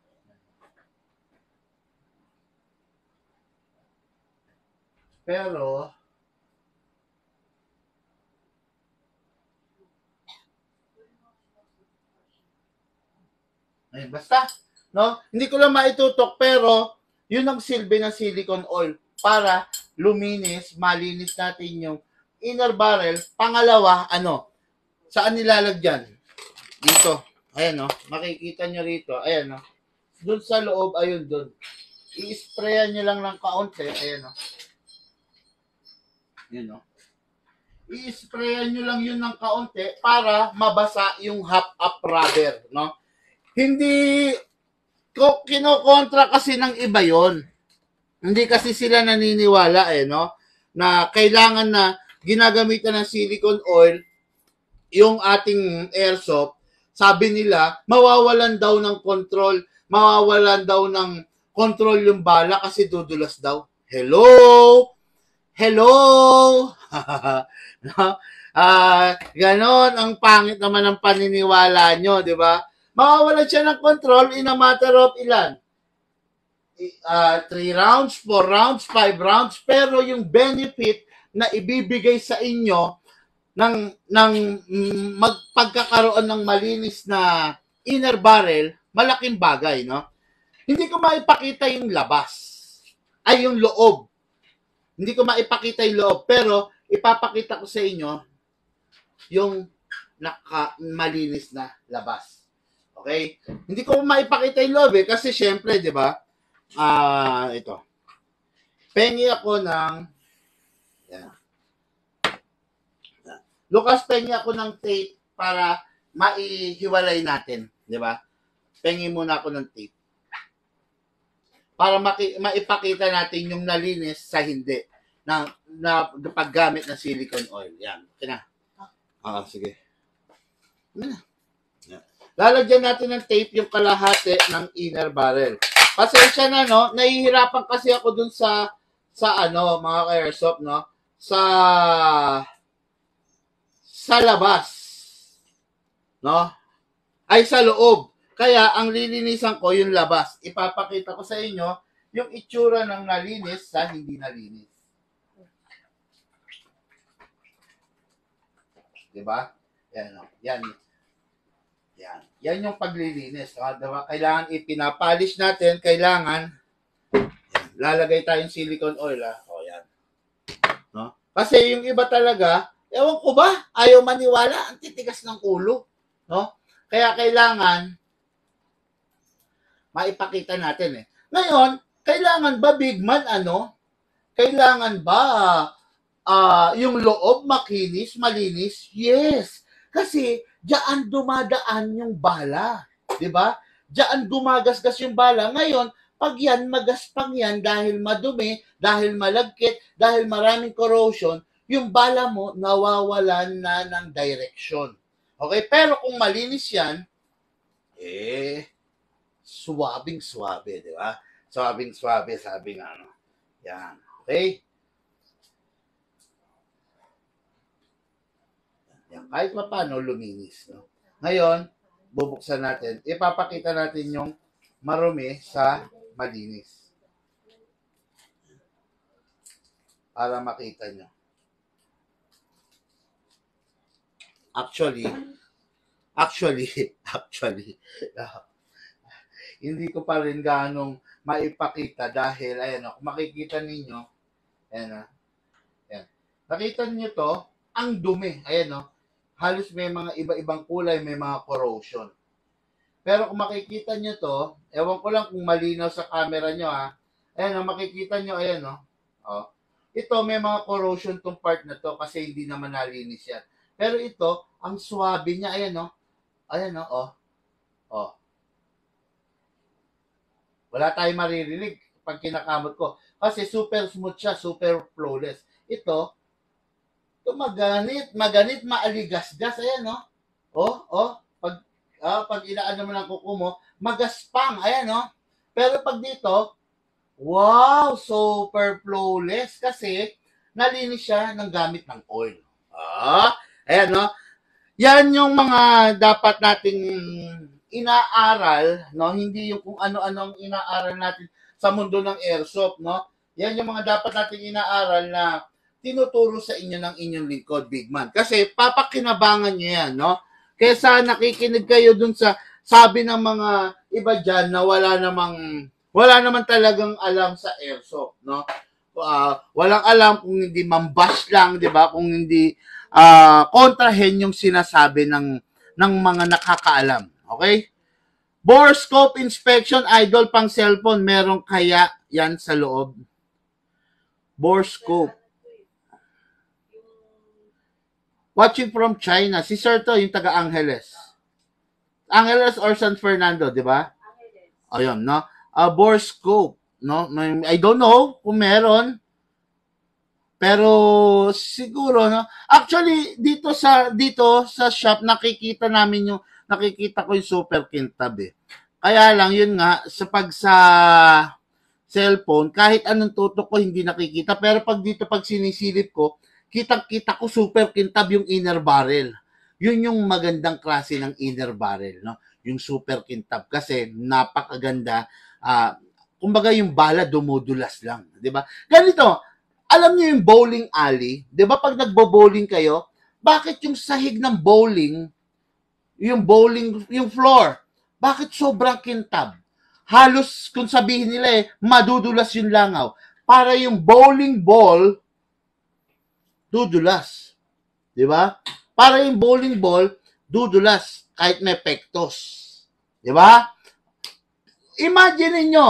Pero, ayun, basta, no? Hindi ko lang maitutok, pero, yun ang silbi ng silicone oil para luminis, malinis natin yung inner barrel. Pangalawa, saan nilalagyan? Dito. Ayan, no? Makikita nyo rito. Ayan, no? Doon sa loob, ayun, doon. I-sprayan nyo lang ng kaunti. Ayan, no? Yun, no? I-sprayan nyo lang yun ng kaunti para mabasa yung half-up rubber, no? Hindi kinokontra kasi ng iba yon. Hindi kasi sila naniniwala, no? Na kailangan na ginagamitan ng silicone oil yung ating airsoft. Sabi nila, mawawalan daw ng control, mawawalan daw ng control yung bala kasi dudulas daw. Hello? No? Ganon ang pangit naman ng paniniwala nyo, di ba? Mawawalan siya ng control in a matter of ilan? 3 rounds, 4 rounds, 5 rounds, pero yung benefit na ibibigay sa inyo ng magpagkakaroon ng malinis na inner barrel, malaking bagay, no? Hindi ko maipakita yung labas, ay yung loob. Hindi ko maipakita yung loob, pero ipapakita ko sa inyo yung malinis na labas. Okay? Hindi ko maipakita yung loob kasi syempre, di ba? Ito. Pengi ako ng Lucas, pengi ako ng tape para maihiwalay natin, di ba? Pengi muna ako ng tape. Para maipakita natin yung nalinis sa hindi. na paggamit ng silicone oil. Yan. Okay na. Sige. Ano na? Yan. Lalagyan natin ng tape yung kalahati ng inner barrel. Pasensya na, no? Nahihirapan kasi ako dun sa mga ka-airsoft, no? Sa labas. No? Ay, sa loob. Kaya, ang lilinisan ko yung labas. Ipapakita ko sa inyo yung itsura ng nalinis sa hindi nalinis. Diba? Yan, no? Yan. Yan yung paglilinis. Diba? Kailangan ipinapolish natin. Kailangan lalagay tayong silicone oil. O, yan. No? Kasi yung iba talaga, ewan ko ba, ayaw maniwala, ang titigas ng ulo. No? Kaya kailangan maipakita natin eh. Ngayon, kailangan ba big man Kailangan ba yung loob makinis, malinis? Yes. Kasi diyan dumadaan yung bala, 'di ba? Diyan gumagasgas yung bala. Ngayon, pag yan magaspang yan dahil madumi, dahil malagkit, dahil maraming corrosion, yung bala mo nawawalan na ng direction. Okay? Pero kung malinis yan, suwabing-suwabe, di ba? Suwabing-suwabe, sabi nga, Yan. Okay? Yan. Kahit paano, luminis, no? Ngayon, bubuksan natin. Ipapakita natin yung marumi sa malinis. Para makita nyo. Actually, hindi ko pa rin ganong maipakita dahil, kung makikita ninyo, ayan. Nakita niyo to, ang dumi, halos may mga iba-ibang kulay, may mga corrosion. Pero kung makikita niyo to, ewan ko lang kung malinaw sa camera nyo, makikita nyo, ito, may mga corrosion tong part na to kasi hindi naman nalinis yan. Pero ito, ang swabe niya, Wala tayong maririnig pag kinakamot ko. Kasi super smooth siya, super flawless. Ito maganit, maaligasgas, pag inaano mo ng kuko mo, magaspang, Pero pag dito, wow, super flawless kasi nalinis siya ng gamit ng oil. Yan yung mga dapat nating inaaral, hindi yung kung ano-ano ang inaaral natin sa mundo ng airsoft, Yan yung mga dapat nating inaaral na tinuturo sa inyo ng inyong lingkod, Big Man. Kasi papakinabangan nyo yan, Kesa nakikinig kayo dun sa sabi ng mga iba dyan na wala naman talagang alam sa airsoft, walang alam kung hindi mambash lang, di ba? Kung hindi kontrahen yung sinasabi ng mga nakakaalam. Okay? Bore scope inspection, idol, pang cellphone. Meron kaya yan sa loob? Bore scope. Watching from China. Si Sir to, yung taga Angeles. Angeles or San Fernando, di ba? Ayun, bore scope. I don't know kung meron. Pero siguro actually dito sa shop nakikita ko yung super kintab eh. Kaya lang yun nga sa cellphone kahit anong tutok ko hindi nakikita, pero pag sinisilip ko kitang-kita ko super kintab yung inner barrel. Yun yung magandang klase ng inner barrel, yung super kintab kasi napakaganda. Kumbaga yung bala dumudulas lang, 'di ba? Ganito. Alam niyo yung bowling alley, 'di ba pag nagbo-bowling kayo, bakit yung sahig ng bowling, yung floor, bakit sobrang kintab? Halos kung sabihin nila madudulas yung langaw. Para yung bowling ball dudulas. 'Di ba? Para yung bowling ball dudulas kahit may pektos. 'Di ba? Imagine niyo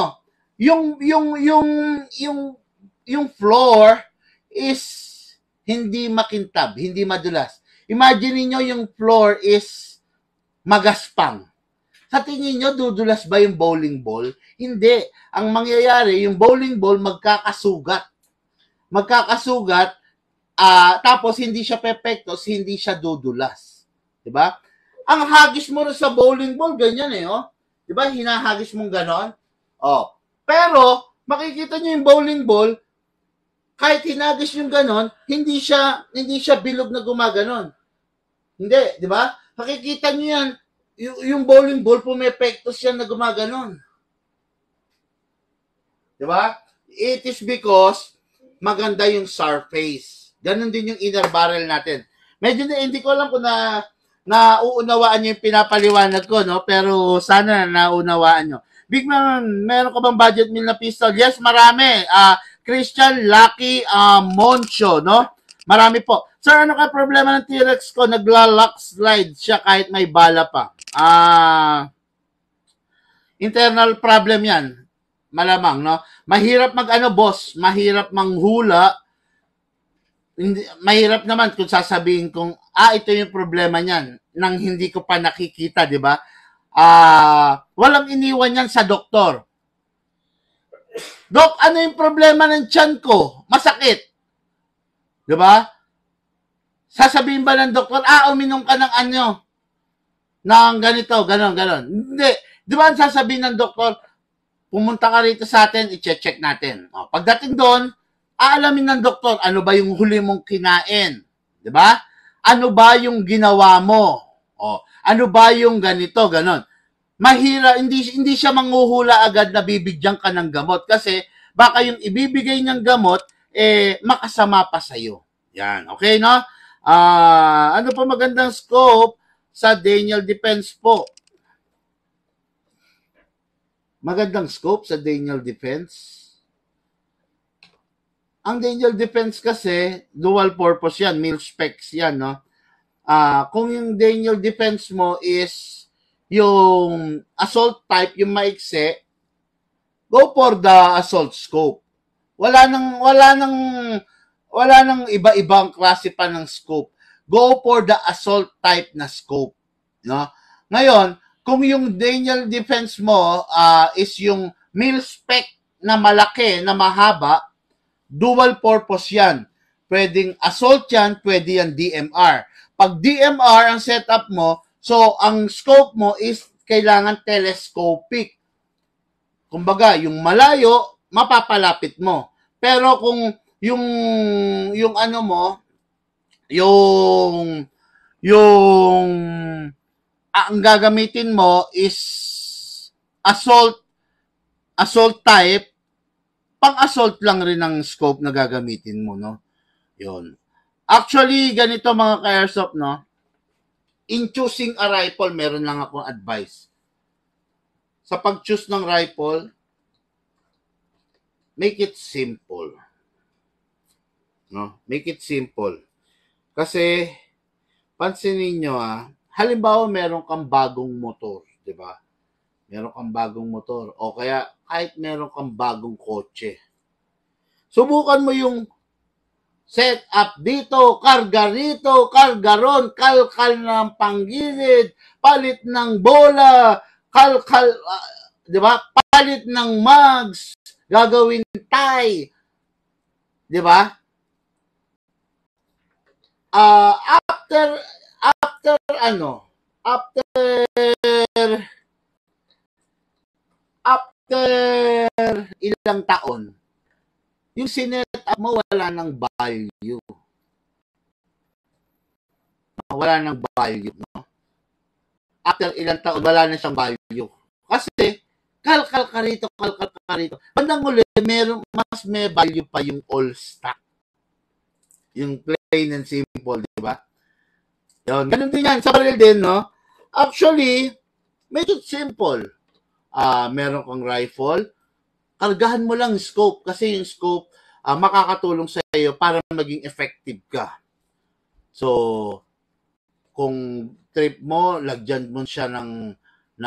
yung floor is hindi makintab, hindi madulas. Imagine niyo yung floor is magaspang. Sa tingin niyo, dudulas ba yung bowling ball? Hindi. Ang mangyayari, yung bowling ball magkakasugat. magkakasugat, tapos hindi siya pepektos, hindi siya dudulas. Diba? Ang hagis mo rin sa bowling ball, ganyan eh, oh. Diba? Hinahagis mong ganon. Oh. Pero, makikita nyo yung bowling ball, kahit hinagis yung ganon, hindi siya bilog na gumaganon. Hindi, di ba? Makikita nyo yan, yung bowling ball, pumepektos yan na gumaganon. Di ba? It is because maganda yung surface. Ganon din yung inner barrel natin. Medyo hindi ko alam kung nauunawaan nyo yung pinapaliwanag ko, no? Pero sana naunawaan nyo. Big Man, meron ka bang budget meal na pistol? Yes, marami. Christian, Lucky, Moncho, no? Marami po. Sir, ano ka problema ng T-Rex ko? Nagla-lock slide siya kahit may bala pa. Internal problem yan. Malamang, no? Mahirap boss. Mahirap manghula. Mahirap naman kung sasabihin kong, ito yung problema niyan nang hindi ko pa nakikita, di ba? Walang iniwan yan sa doktor. Dok, ano yung problema ng tiyan ko? Masakit. Di ba? Sasabihin ba ng doktor, uminom ka ng ng ganito, ganon. Hindi. Di ba ang sasabihin ng doktor, pumunta ka rito sa atin, i-check natin. Pagdating doon, aalamin ng doktor, ano ba yung huli mong kinain? Di ba? Ano ba yung ginawa mo? Ano ba yung ganito, ganon. Mahira, hindi siya manghuhula agad na bibigyan ka ng gamot kasi baka yung ibibigay ng gamot, makasama pa sa'yo. Yan, okay, no? Ano pa magandang scope sa Daniel Defense po? Magandang scope sa Daniel Defense? Ang Daniel Defense kasi, dual purpose yan, mil specs yan, no? Kung yung Daniel Defense mo is yung assault type, yung maikse, go for the assault scope. Wala nang iba-ibang klase pa ng scope. Go for the assault type na scope, no? Ngayon, kung yung Daniel Defense mo is yung mil spec na malaki, na mahaba, dual purpose yan. Pwedeng assault yan, pwede yan DMR. Pag DMR ang setup mo, so ang scope mo is kailangan telescopic. Kumbaga, yung malayo, mapapalapit mo. Pero kung yung ano mo, yung ang gagamitin mo is assault type, pang-assault lang rin ang scope na gagamitin mo, no? Yun. Actually, ganito mga ka-airsoft, no? In choosing a rifle, meron lang akong advice. Sa pag-choose ng rifle, make it simple. No? Make it simple. Kasi, pansinin nyo halimbawa meron kang bagong motor, di ba? Meron kang bagong motor. O kaya, kahit meron kang bagong kotse. Subukan mo yung set up dito, karga rito, karga ron, kalkal ng panggilid, palit ng bola, di ba? Palit ng mugs, gagawin tie, di ba? After ilang taon, yung sinet up mo wala ng value. Wala ng value, no? After ilang taon, wala na siyang value. Kasi, kalkal ka rito. Bandang uli, mas may value pa yung all stock. Yung plain and simple, di ba? Yun, ganun din yan. Sa baril din, no? Actually, medyo simple. Meron kang rifle, kargahan mo lang scope kasi yung scope makakatulong sa iyo para maging effective ka. So, kung trip mo, lagyan mo siya ng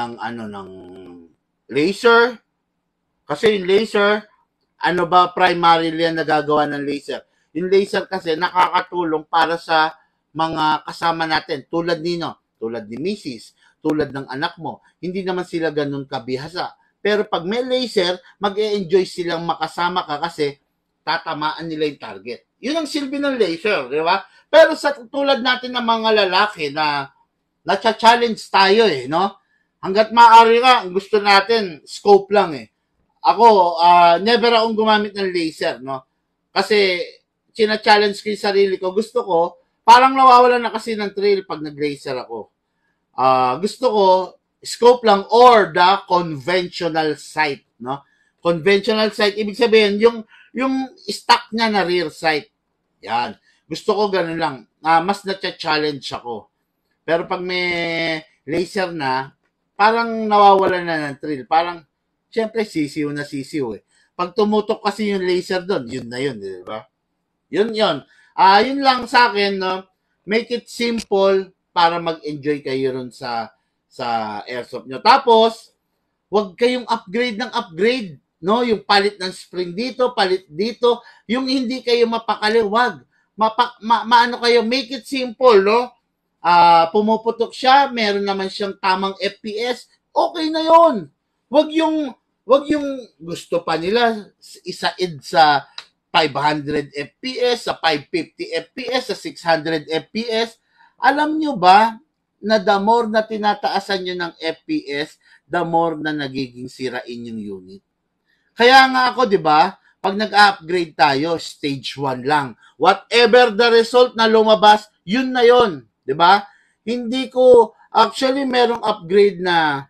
laser. Kasi yung laser, primarily yan nagagawa ng laser. Yung laser kasi nakakatulong para sa mga kasama natin, tulad ni Mrs., tulad ng anak mo. Hindi naman sila ganun kabihasa. Pero pag may laser, mag-e-enjoy silang makasama ka kasi tatamaan nila yung target. Yun ang silbi ng laser, di ba? Pero sa tulad natin ng mga lalaki na na-challenge tayo no? Hanggat maaari nga, gusto natin, scope lang Ako, never akong gumamit ng laser, no? Kasi, china-challenge ko yung sarili ko. Gusto ko, parang nawawalan na kasi ng thrill pag nag-laser ako. Gusto ko, scope lang or the conventional sight, no? Conventional sight, ibig sabihin, yung stock niya na rear sight. Yan. Gusto ko ganun lang. Mas na-challenge ako. Pero pag may laser na, parang nawawalan na ng thrill. Parang, syempre, sisiw na sisiw Pag tumutok kasi yung laser doon, yun na yun, di ba? Yun. Yun lang sa akin, no? Make it simple para mag-enjoy kayo ron sa airsoft nyo. Tapos, wag kayong upgrade ng upgrade, no? Yung palit ng spring dito, palit dito, yung hindi kayo mapakali, wag. Maano kayo, make it simple, no? Pumuputok siya, meron naman siyang tamang FPS, okay na yon. Wag yung gusto pa nila isaid sa 500 FPS, sa 550 FPS, sa 600 FPS. Alam nyo ba na the more na tinataasan nyo ng FPS, the more na nagiging sirain yung unit. Kaya nga ako, di ba, pag nag-upgrade tayo, stage 1 lang. Whatever the result na lumabas, yun na yun. Di ba? Hindi ko, actually, merong upgrade na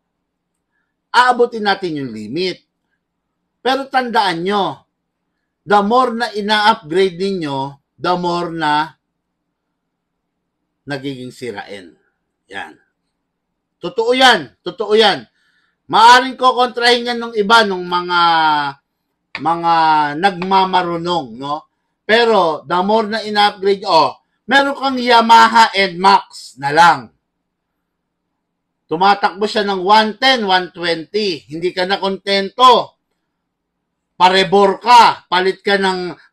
aabutin natin yung limit. Pero tandaan nyo, the more na ina-upgrade ninyo, the more na nagiging sirain. Yan. Totoo yan. Maaring ko kontrahin yan ng iba, ng mga nagmamarunong, no? Pero, the more na ina-upgrade, meron kang Yamaha NMAX na lang. Tumatakbo siya ng 110, 120. Hindi ka na kontento. Parebor ka. Palit ka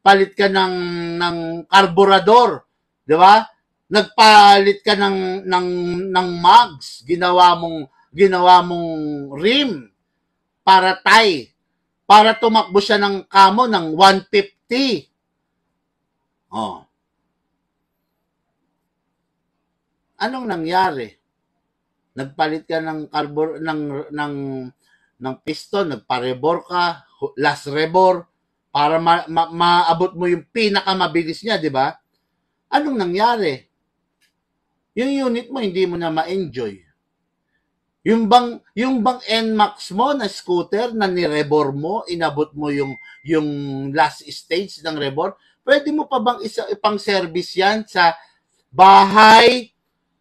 ng karburador. Di ba? Nagpalit ka ng mags. Ginawa mong rim para tie. Para tumakbo siya ng kamo ng 150. Anong nangyari? Nagpalit ka ng piston, nagparebor ka, last rebor, para maabot mo yung pinakamabilis niya, di ba? Anong nangyari? Yung unit mo, hindi mo na ma-enjoy. Yung bang NMAX mo na scooter na ni-rebor mo, inabot mo yung last stage ng rebor, pwede mo pa bang ipang service yan sa bahay,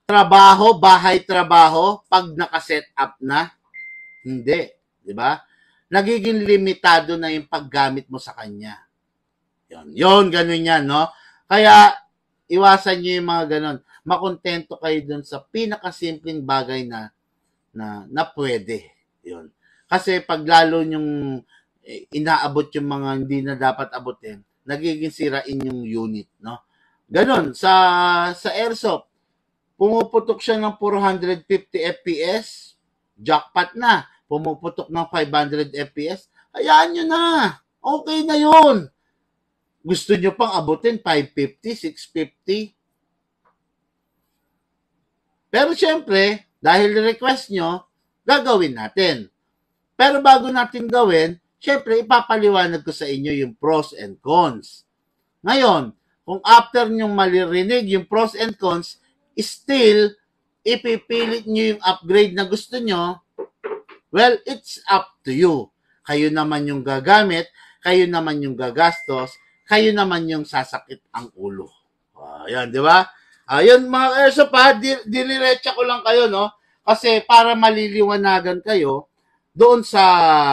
trabaho, pag naka-set up na? Hindi. Di ba? Nagiging limitado na yung paggamit mo sa kanya. Yun, ganun yan, no? Kaya, iwasan nyo yung mga ganun. Makontento kayo dun sa pinakasimpleng bagay na pwede. Yun. Kasi pag lalo yung inaabot yung mga hindi na dapat abutin, nagiging sirain yung unit, no? Ganun, sa airsoft, pumuputok siya ng 450 FPS, jackpot na. Pumuputok ng 500 FPS, hayaan nyo na. Okay na yun. Gusto nyo pang abutin 550, 650? Pero syempre, dahil request nyo, gagawin natin. Pero bago natin gawin, syempre, ipapaliwanag ko sa inyo yung pros and cons. Ngayon, kung after nyong malirinig yung pros and cons, still, ipipilit nyo yung upgrade na gusto nyo, well, it's up to you. Kayo naman yung gagamit, kayo naman yung gagastos, kayo naman yung sasakit ang ulo. Ayan, di ba? Ayun, mga airsoft diniretsa ko lang kayo, no? Kasi para maliliwanagan kayo doon sa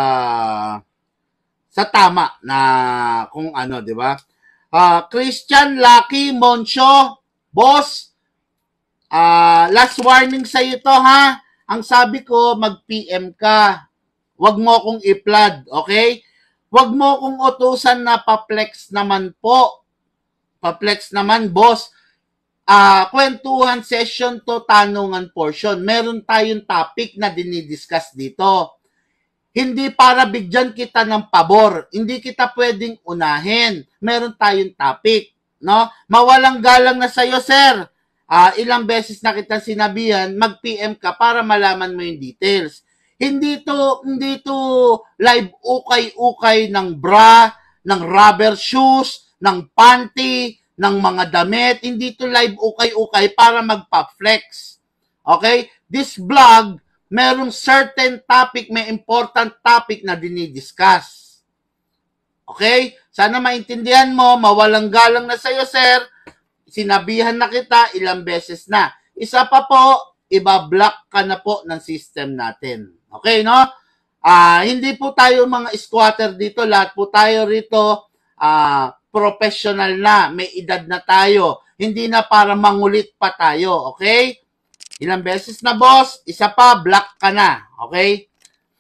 tama na kung ano, di ba? Christian Lucky Moncho, boss, last warning sa ito, ha? Ang sabi ko, mag-PM ka. Huwag mo akong i-flood, okay? Huwag mo akong utusan na pa-flex naman po. Pa-flex naman, boss. Kwentuhan session to, tanungan portion. Meron tayong topic na dinidiscuss dito. Hindi para bigyan kita ng pabor. Hindi kita pwedeng unahin. Meron tayong topic. No? Mawalang galang na sa'yo, sir. Ilang beses na kita sinabihan, mag-PM ka para malaman mo yung details. Hindi to live ukay-ukay ng bra, ng rubber shoes, ng panty, ng mga damit. Hindi to live ukay-ukay para magpa-flex. Okay? This vlog, merong certain topic, may important topic na dinidiscuss. Okay? Sana maintindihan mo, mawalang galang na sa'yo, sir. Sinabihan na kita ilang beses na. Isa pa po, ibablock ka na po ng system natin. Okay, no? Hindi po tayo mga squatter dito. Lahat po tayo rito professional na. May edad na tayo. Hindi na para mangulit pa tayo. Okay? Ilang beses na, boss. Isa pa, block ka na. Okay?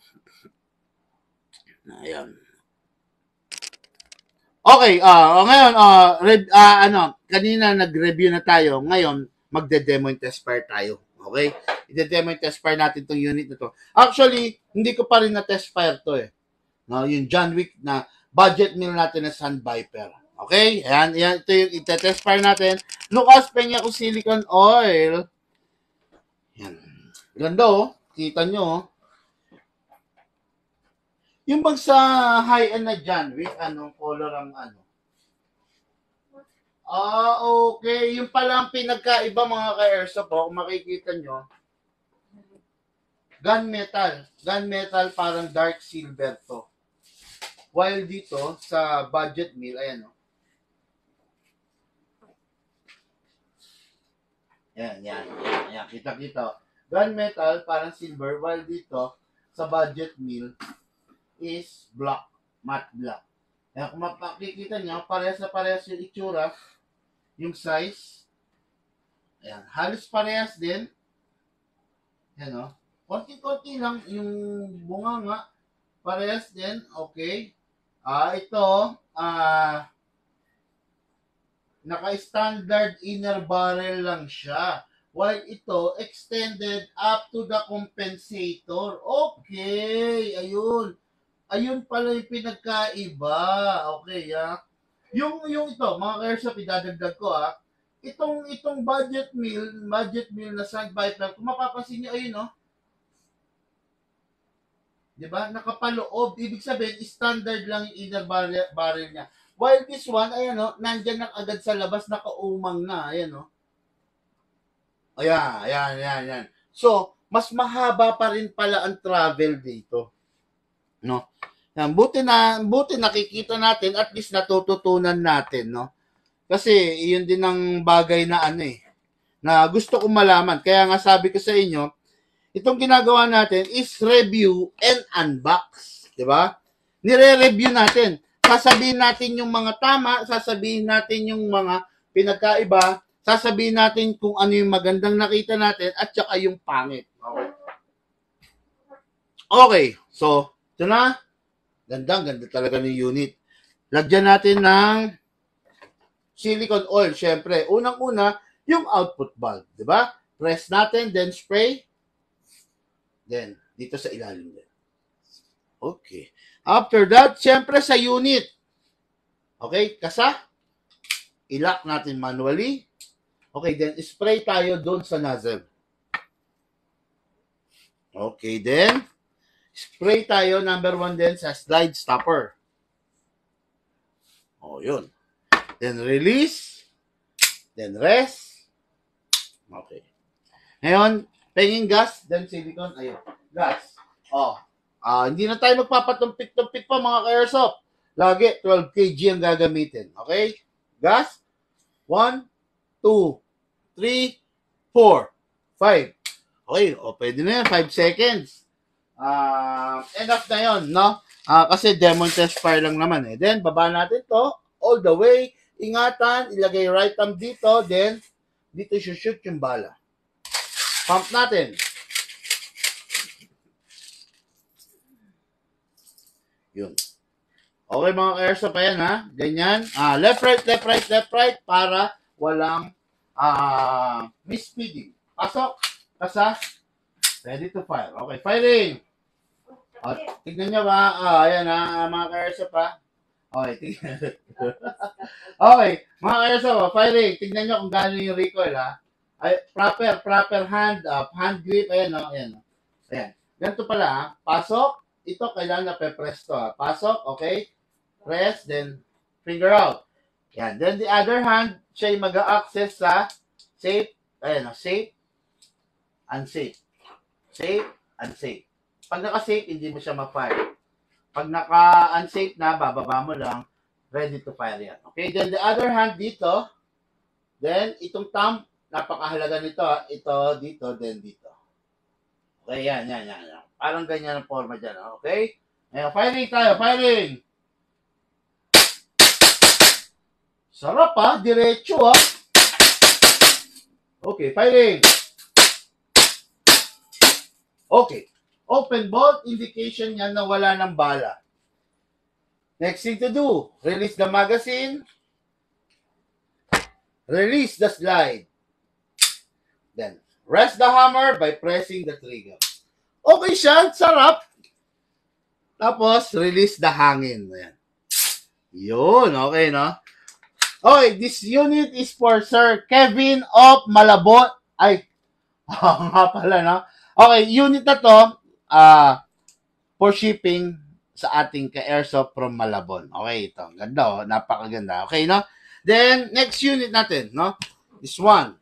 Ayan. Okay, ngayon, kanina nag-review na tayo. Ngayon, magde-demo and test fire tayo. Okay? I-demo and test fire natin itong unit na to. Actually, hindi ko pa rin na-test fire to eh. No, yung John Wick na budget meal natin na Sun Viper. Okay? Ayan, ito yung i-test fire natin. Lucas Peña ko silicone oil. Yan. Ganda oh. Kita nyo oh. Yung bang sa high-end na John Wick, anong color ang ano? Okay. Yung pala ang pinagkaiba mga ka-airsoft oh. Kung makikita nyo. Gunmetal. Gunmetal parang dark silver to. While dito, sa budget meal, ayan oh. Yan. Kita-kita. Gunmetal, parang silver, while dito, sa budget meal, is black, matte black. Kaya kung makikita nyo, parehas na parehas yung itsura, yung size. Ayan, halos parehas din. Ayan o. Konti-konti lang yung bunganga. Parehas din, okay. Ito, naka-standard inner barrel lang siya. While ito, extended up to the compensator. Okay, ayun. Ayun pala yung pinagkaiba. Okay, Yung ito, mga ka-airsoft, idadagdag ko, Itong budget meal na Sun Viper, kung mapapansin nyo, ayun, Diba? Nakapaloob. Ibig sabihin, standard lang yung inner barrel niya. While this one, ayan, nandyan na agad sa labas, nakaumang na, ayan, Ayan. So, mas mahaba pa rin pala ang travel dito. No? Yan, buti nakikita natin, at least natututunan natin, no? Kasi, iyon din ang bagay na na gusto kong malaman. Kaya nga sabi ko sa inyo, itong ginagawa natin is review and unbox. Diba? Nire-review natin. Sasabihin natin yung mga tama, sasabihin natin yung mga pinagkaiba, sasabihin natin kung ano yung magandang nakita natin, at saka yung pangit. Okay. So, ito na. Ganda talaga ng unit. Lagyan natin ng silicone oil, syempre. Unang-una, yung output valve, di ba? Press natin, then spray. Then, dito sa ilalim din. Okay. After that, syempre sa unit. Okay, kasa. I-lock natin manually. Okay, then spray tayo doon sa nozzle. Okay, then spray tayo, number 1 din, sa slide stopper. Yun. Then release. Then rest. Okay. Ngayon, penging gas, then silicone. Ayun. Gas. Hindi na tayo magpapatumpik-tumpik pa mga ka-airsoft. Lagi, 12 kg ang gagamitin. Okay? Gas. 1, 2, 3, 4, 5. Okay, pwede na yan. 5 seconds. Enough na yun, no? Kasi demo test fire lang naman eh. Then, baba natin to all the way. Ingatan, ilagay right thumb dito. Then, dito shoot yung bala. Pump natin. Yun. Okay mga ka-airsoft, ayan ha. Ganyan. Left, right para walang misspeeding. Pasok. Kasa. Ready to fire. Okay, firing. O, tignan nyo ba? Ayan mga ka-airsoft ha. Okay, tignan. Okay, mga ka-airsoft, firing. Tignan nyo kung gaano yung recoil ha. Ay, proper hand grip. Ayan o, ayan. Ayan. Ganito pala ha. Pasok. Ito, kailangan na pe-press to ha. Pasok, okay. Press, then finger out. Yan. Then the other hand, siya yung mag-a-access sa safe. Ayan o, safe. Unsafe. Safe, unsafe. Pag naka-safe, hindi mo siya ma-fire. Pag naka-unsafe na, bababa mo lang, ready to fire yan. Okay, then the other hand dito, then itong thumb, napakahalaga nito. Ito, dito, then dito. Okay, yan. Parang ganyan ang forma dyan. Okay? Ngayon, firing tayo, firing! Sarap ha, diretso ha. Okay, firing! Okay. Open bolt, indication yan na wala ng bala. Next thing to do, release the magazine. Release the slide. Then, rest the hammer by pressing the trigger. Okay siya, sarap. Tapos, release the hangin. Ayan. Yun, okay, no? Okay, this unit is for Sir Kevin of Malabon. Ay, nga pala, no? Okay, unit na to, for shipping sa ating ka-airsoft from Malabon. Okay, ito. Ganda, oh. Napakaganda. Okay, no? Then, next unit natin, no? This one.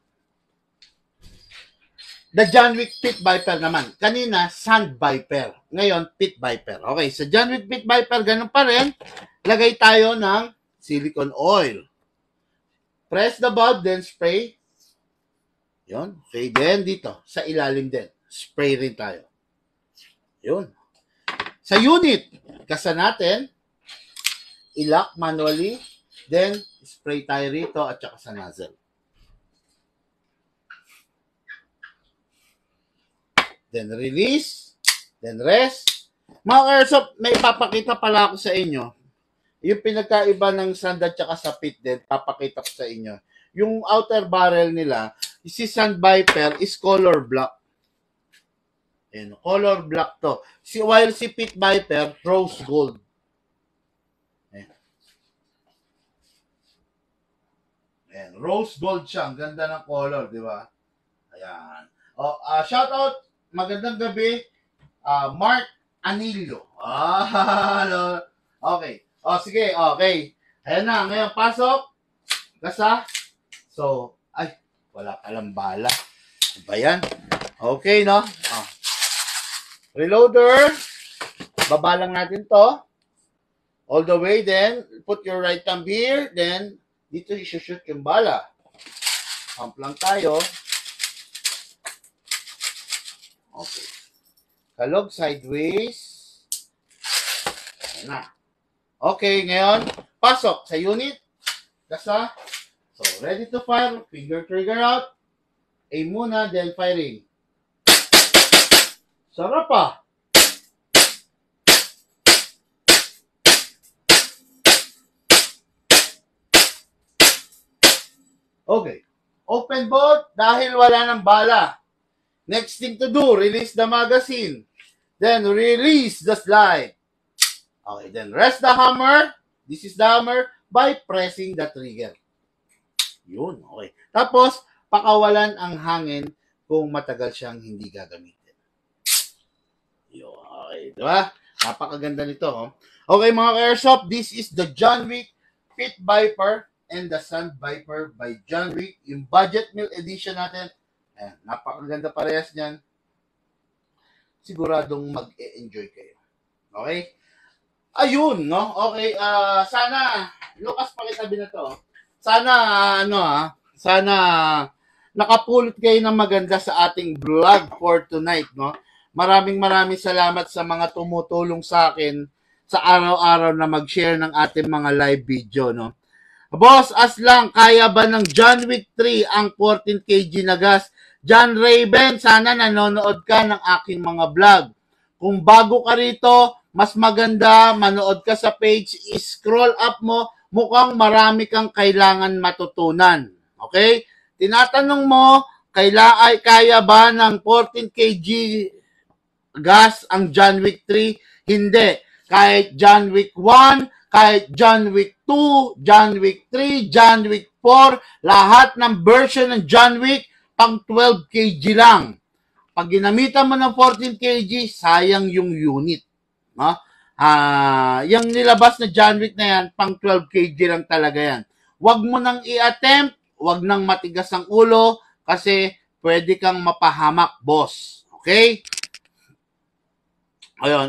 The John Wick Pit Viper naman. Kanina, Sand Viper. Ngayon, Pit Viper. Okay, sa John Wick Pit Viper, ganun pa rin. Lagay tayo ng silicone oil. Press the bulb, then spray. Yun. Okay, then dito, sa ilalim din. Spray rin tayo. Yun. Sa unit, kasa natin, i-lock manually, then spray tayo rito at saka sa nozzle. Then release, then rest. Mga airsoft, may papakita pala ako sa inyo. Yung pinagkaiba ng sand at saka sa pit din, papakita ko sa inyo. Yung outer barrel nila, si Sand Viper is color black. Ayan, color black to. While si Pit Viper, rose gold. Ayan. Ayan, rose gold siya. Ang ganda ng color, di ba? Ayan. Shout out, magandang gabi, Mark Anillo. Okay. Sige, okay. Ayan na, ngayon pasok. Gasa. So, ay, wala palang bala. Ano ba yan? Okay, no? Reloader. Baba lang natin to. All the way, then, put your right thumb here. Then, dito i-shoot yung bala. Pump lang tayo. Okay. Kalog sideways. Ayan na. Okay, ngayon, pasok sa unit. Gasa. So, ready to fire. Finger trigger out. Aim muna, then firing. Sarap pa. Okay. Open bolt dahil wala ng bala. Next thing to do, release the magazine. Then release the slide. Okay, then rest the hammer. This is the hammer by pressing the trigger. Yun, okay. Tapos, pakawalan ang hangin kung matagal siyang hindi gagamitin. Yun, okay, diba? Napakaganda nito. Oh. Okay, mga ka-airsoft, this is the John Wick Pit Viper and the Sand Viper by John Wick. Yung budget meal edition natin. Ayan, napakaganda parehas niyan. Siguradong mag-e-enjoy kayo. Okay? Ayun, no? Okay, sana, Lucas, pakitabi na to. Sana, sana nakapulot kayo ng maganda sa ating vlog for tonight, no? Maraming salamat sa mga tumutulong sa akin sa araw-araw na mag-share ng ating mga live video, no? Boss, lang, kaya ba ng John Wick 3 ang 14 kg na gas? John Raven, sana nanonood ka ng aking mga vlog. Kung bago ka rito, mas maganda, manood ka sa page, scroll up mo, mukhang marami kang kailangan matutunan. Okay? Tinatanong mo, kaya ba ng 14 kg gas ang John Wick 3? Hindi. Kahit John Wick 1, kahit John Wick 2, John Wick 3, John Wick 4, lahat ng version ng John Wick, pang 12 kg lang. Pag ginamitan mo ng 14 kg, sayang yung unit. No? Yung nilabas na John Wick na yan, pang 12 kg lang talaga yan. Huwag mo nang i-attempt, huwag nang matigas ang ulo, kasi pwede kang mapahamak, boss. Okay? Ayun,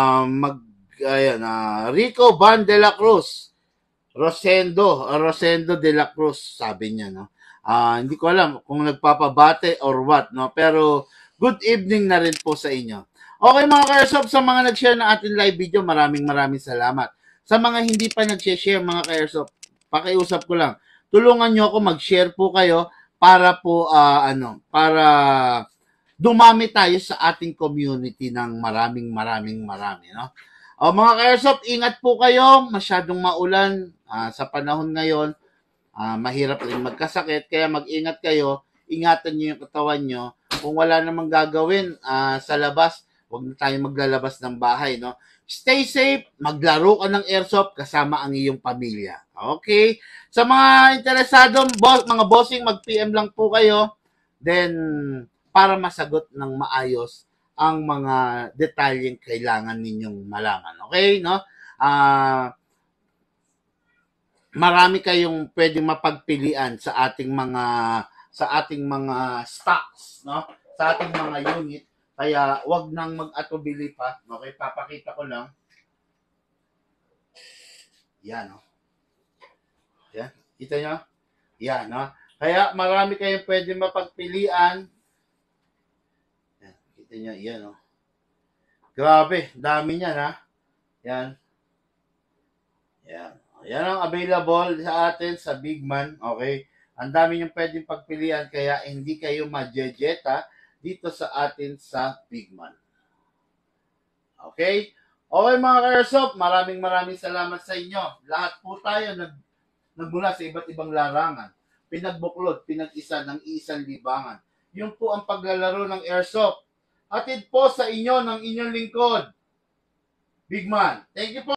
Rico Van de la Cruz. Rosendo de la Cruz, sabi niya, no? Hindi ko alam kung nagpapabate or what, no? Pero, good evening na rin po sa inyo. Okay mga ka-airsoft, sa mga nag-share ng ating live video, maraming salamat. Sa mga hindi pa nag-share mga ka-airsoft, pakiusap ko lang, tulungan nyo ako mag-share po kayo para po, para dumami tayo sa ating community ng maraming, no? O mga ka-airsoft, ingat po kayo, masyadong maulan sa panahon ngayon, mahirap rin magkasakit, kaya mag-ingat kayo, ingatan nyo yung katawan nyo. Kung wala namang gagawin sa labas, huwag na tayo maglalabas ng bahay, no? Stay safe, maglaro ka ng airsoft kasama ang iyong pamilya. Okay? Sa mga interesado, mga bossing, mag-PM lang po kayo. Then, para masagot ng maayos ang mga detalyeng kailangan ninyong malaman. Okay? No? Marami kayong pwedeng mapagpilian sa ating mga stocks, no? Sa ating mga unit. Kaya, wag nang mag-atubili pa. Okay, papakita ko lang. Yan, no? Yan. Kita nyo? Yan, no? Kaya, marami kayong pwede mapagpilian. Yan. Kita nyo, yan, no? Grabe, dami niyan, ha? Yan. Yan. Yan ang available sa atin sa Big Man. Okay? Ang dami niyong pwedeng pagpilian, kaya hindi kayo majejeta dito sa atin sa Big Man. Okay? Okay mga ka-airsoft, maraming salamat sa inyo. Lahat po tayo nagmula sa iba't ibang larangan. Pinagbuklod, pinag-isa ng isang libangan. Yun po ang paglalaro ng airsoft. Hatid po sa inyo ng inyong lingkod, Big Man. Thank you po.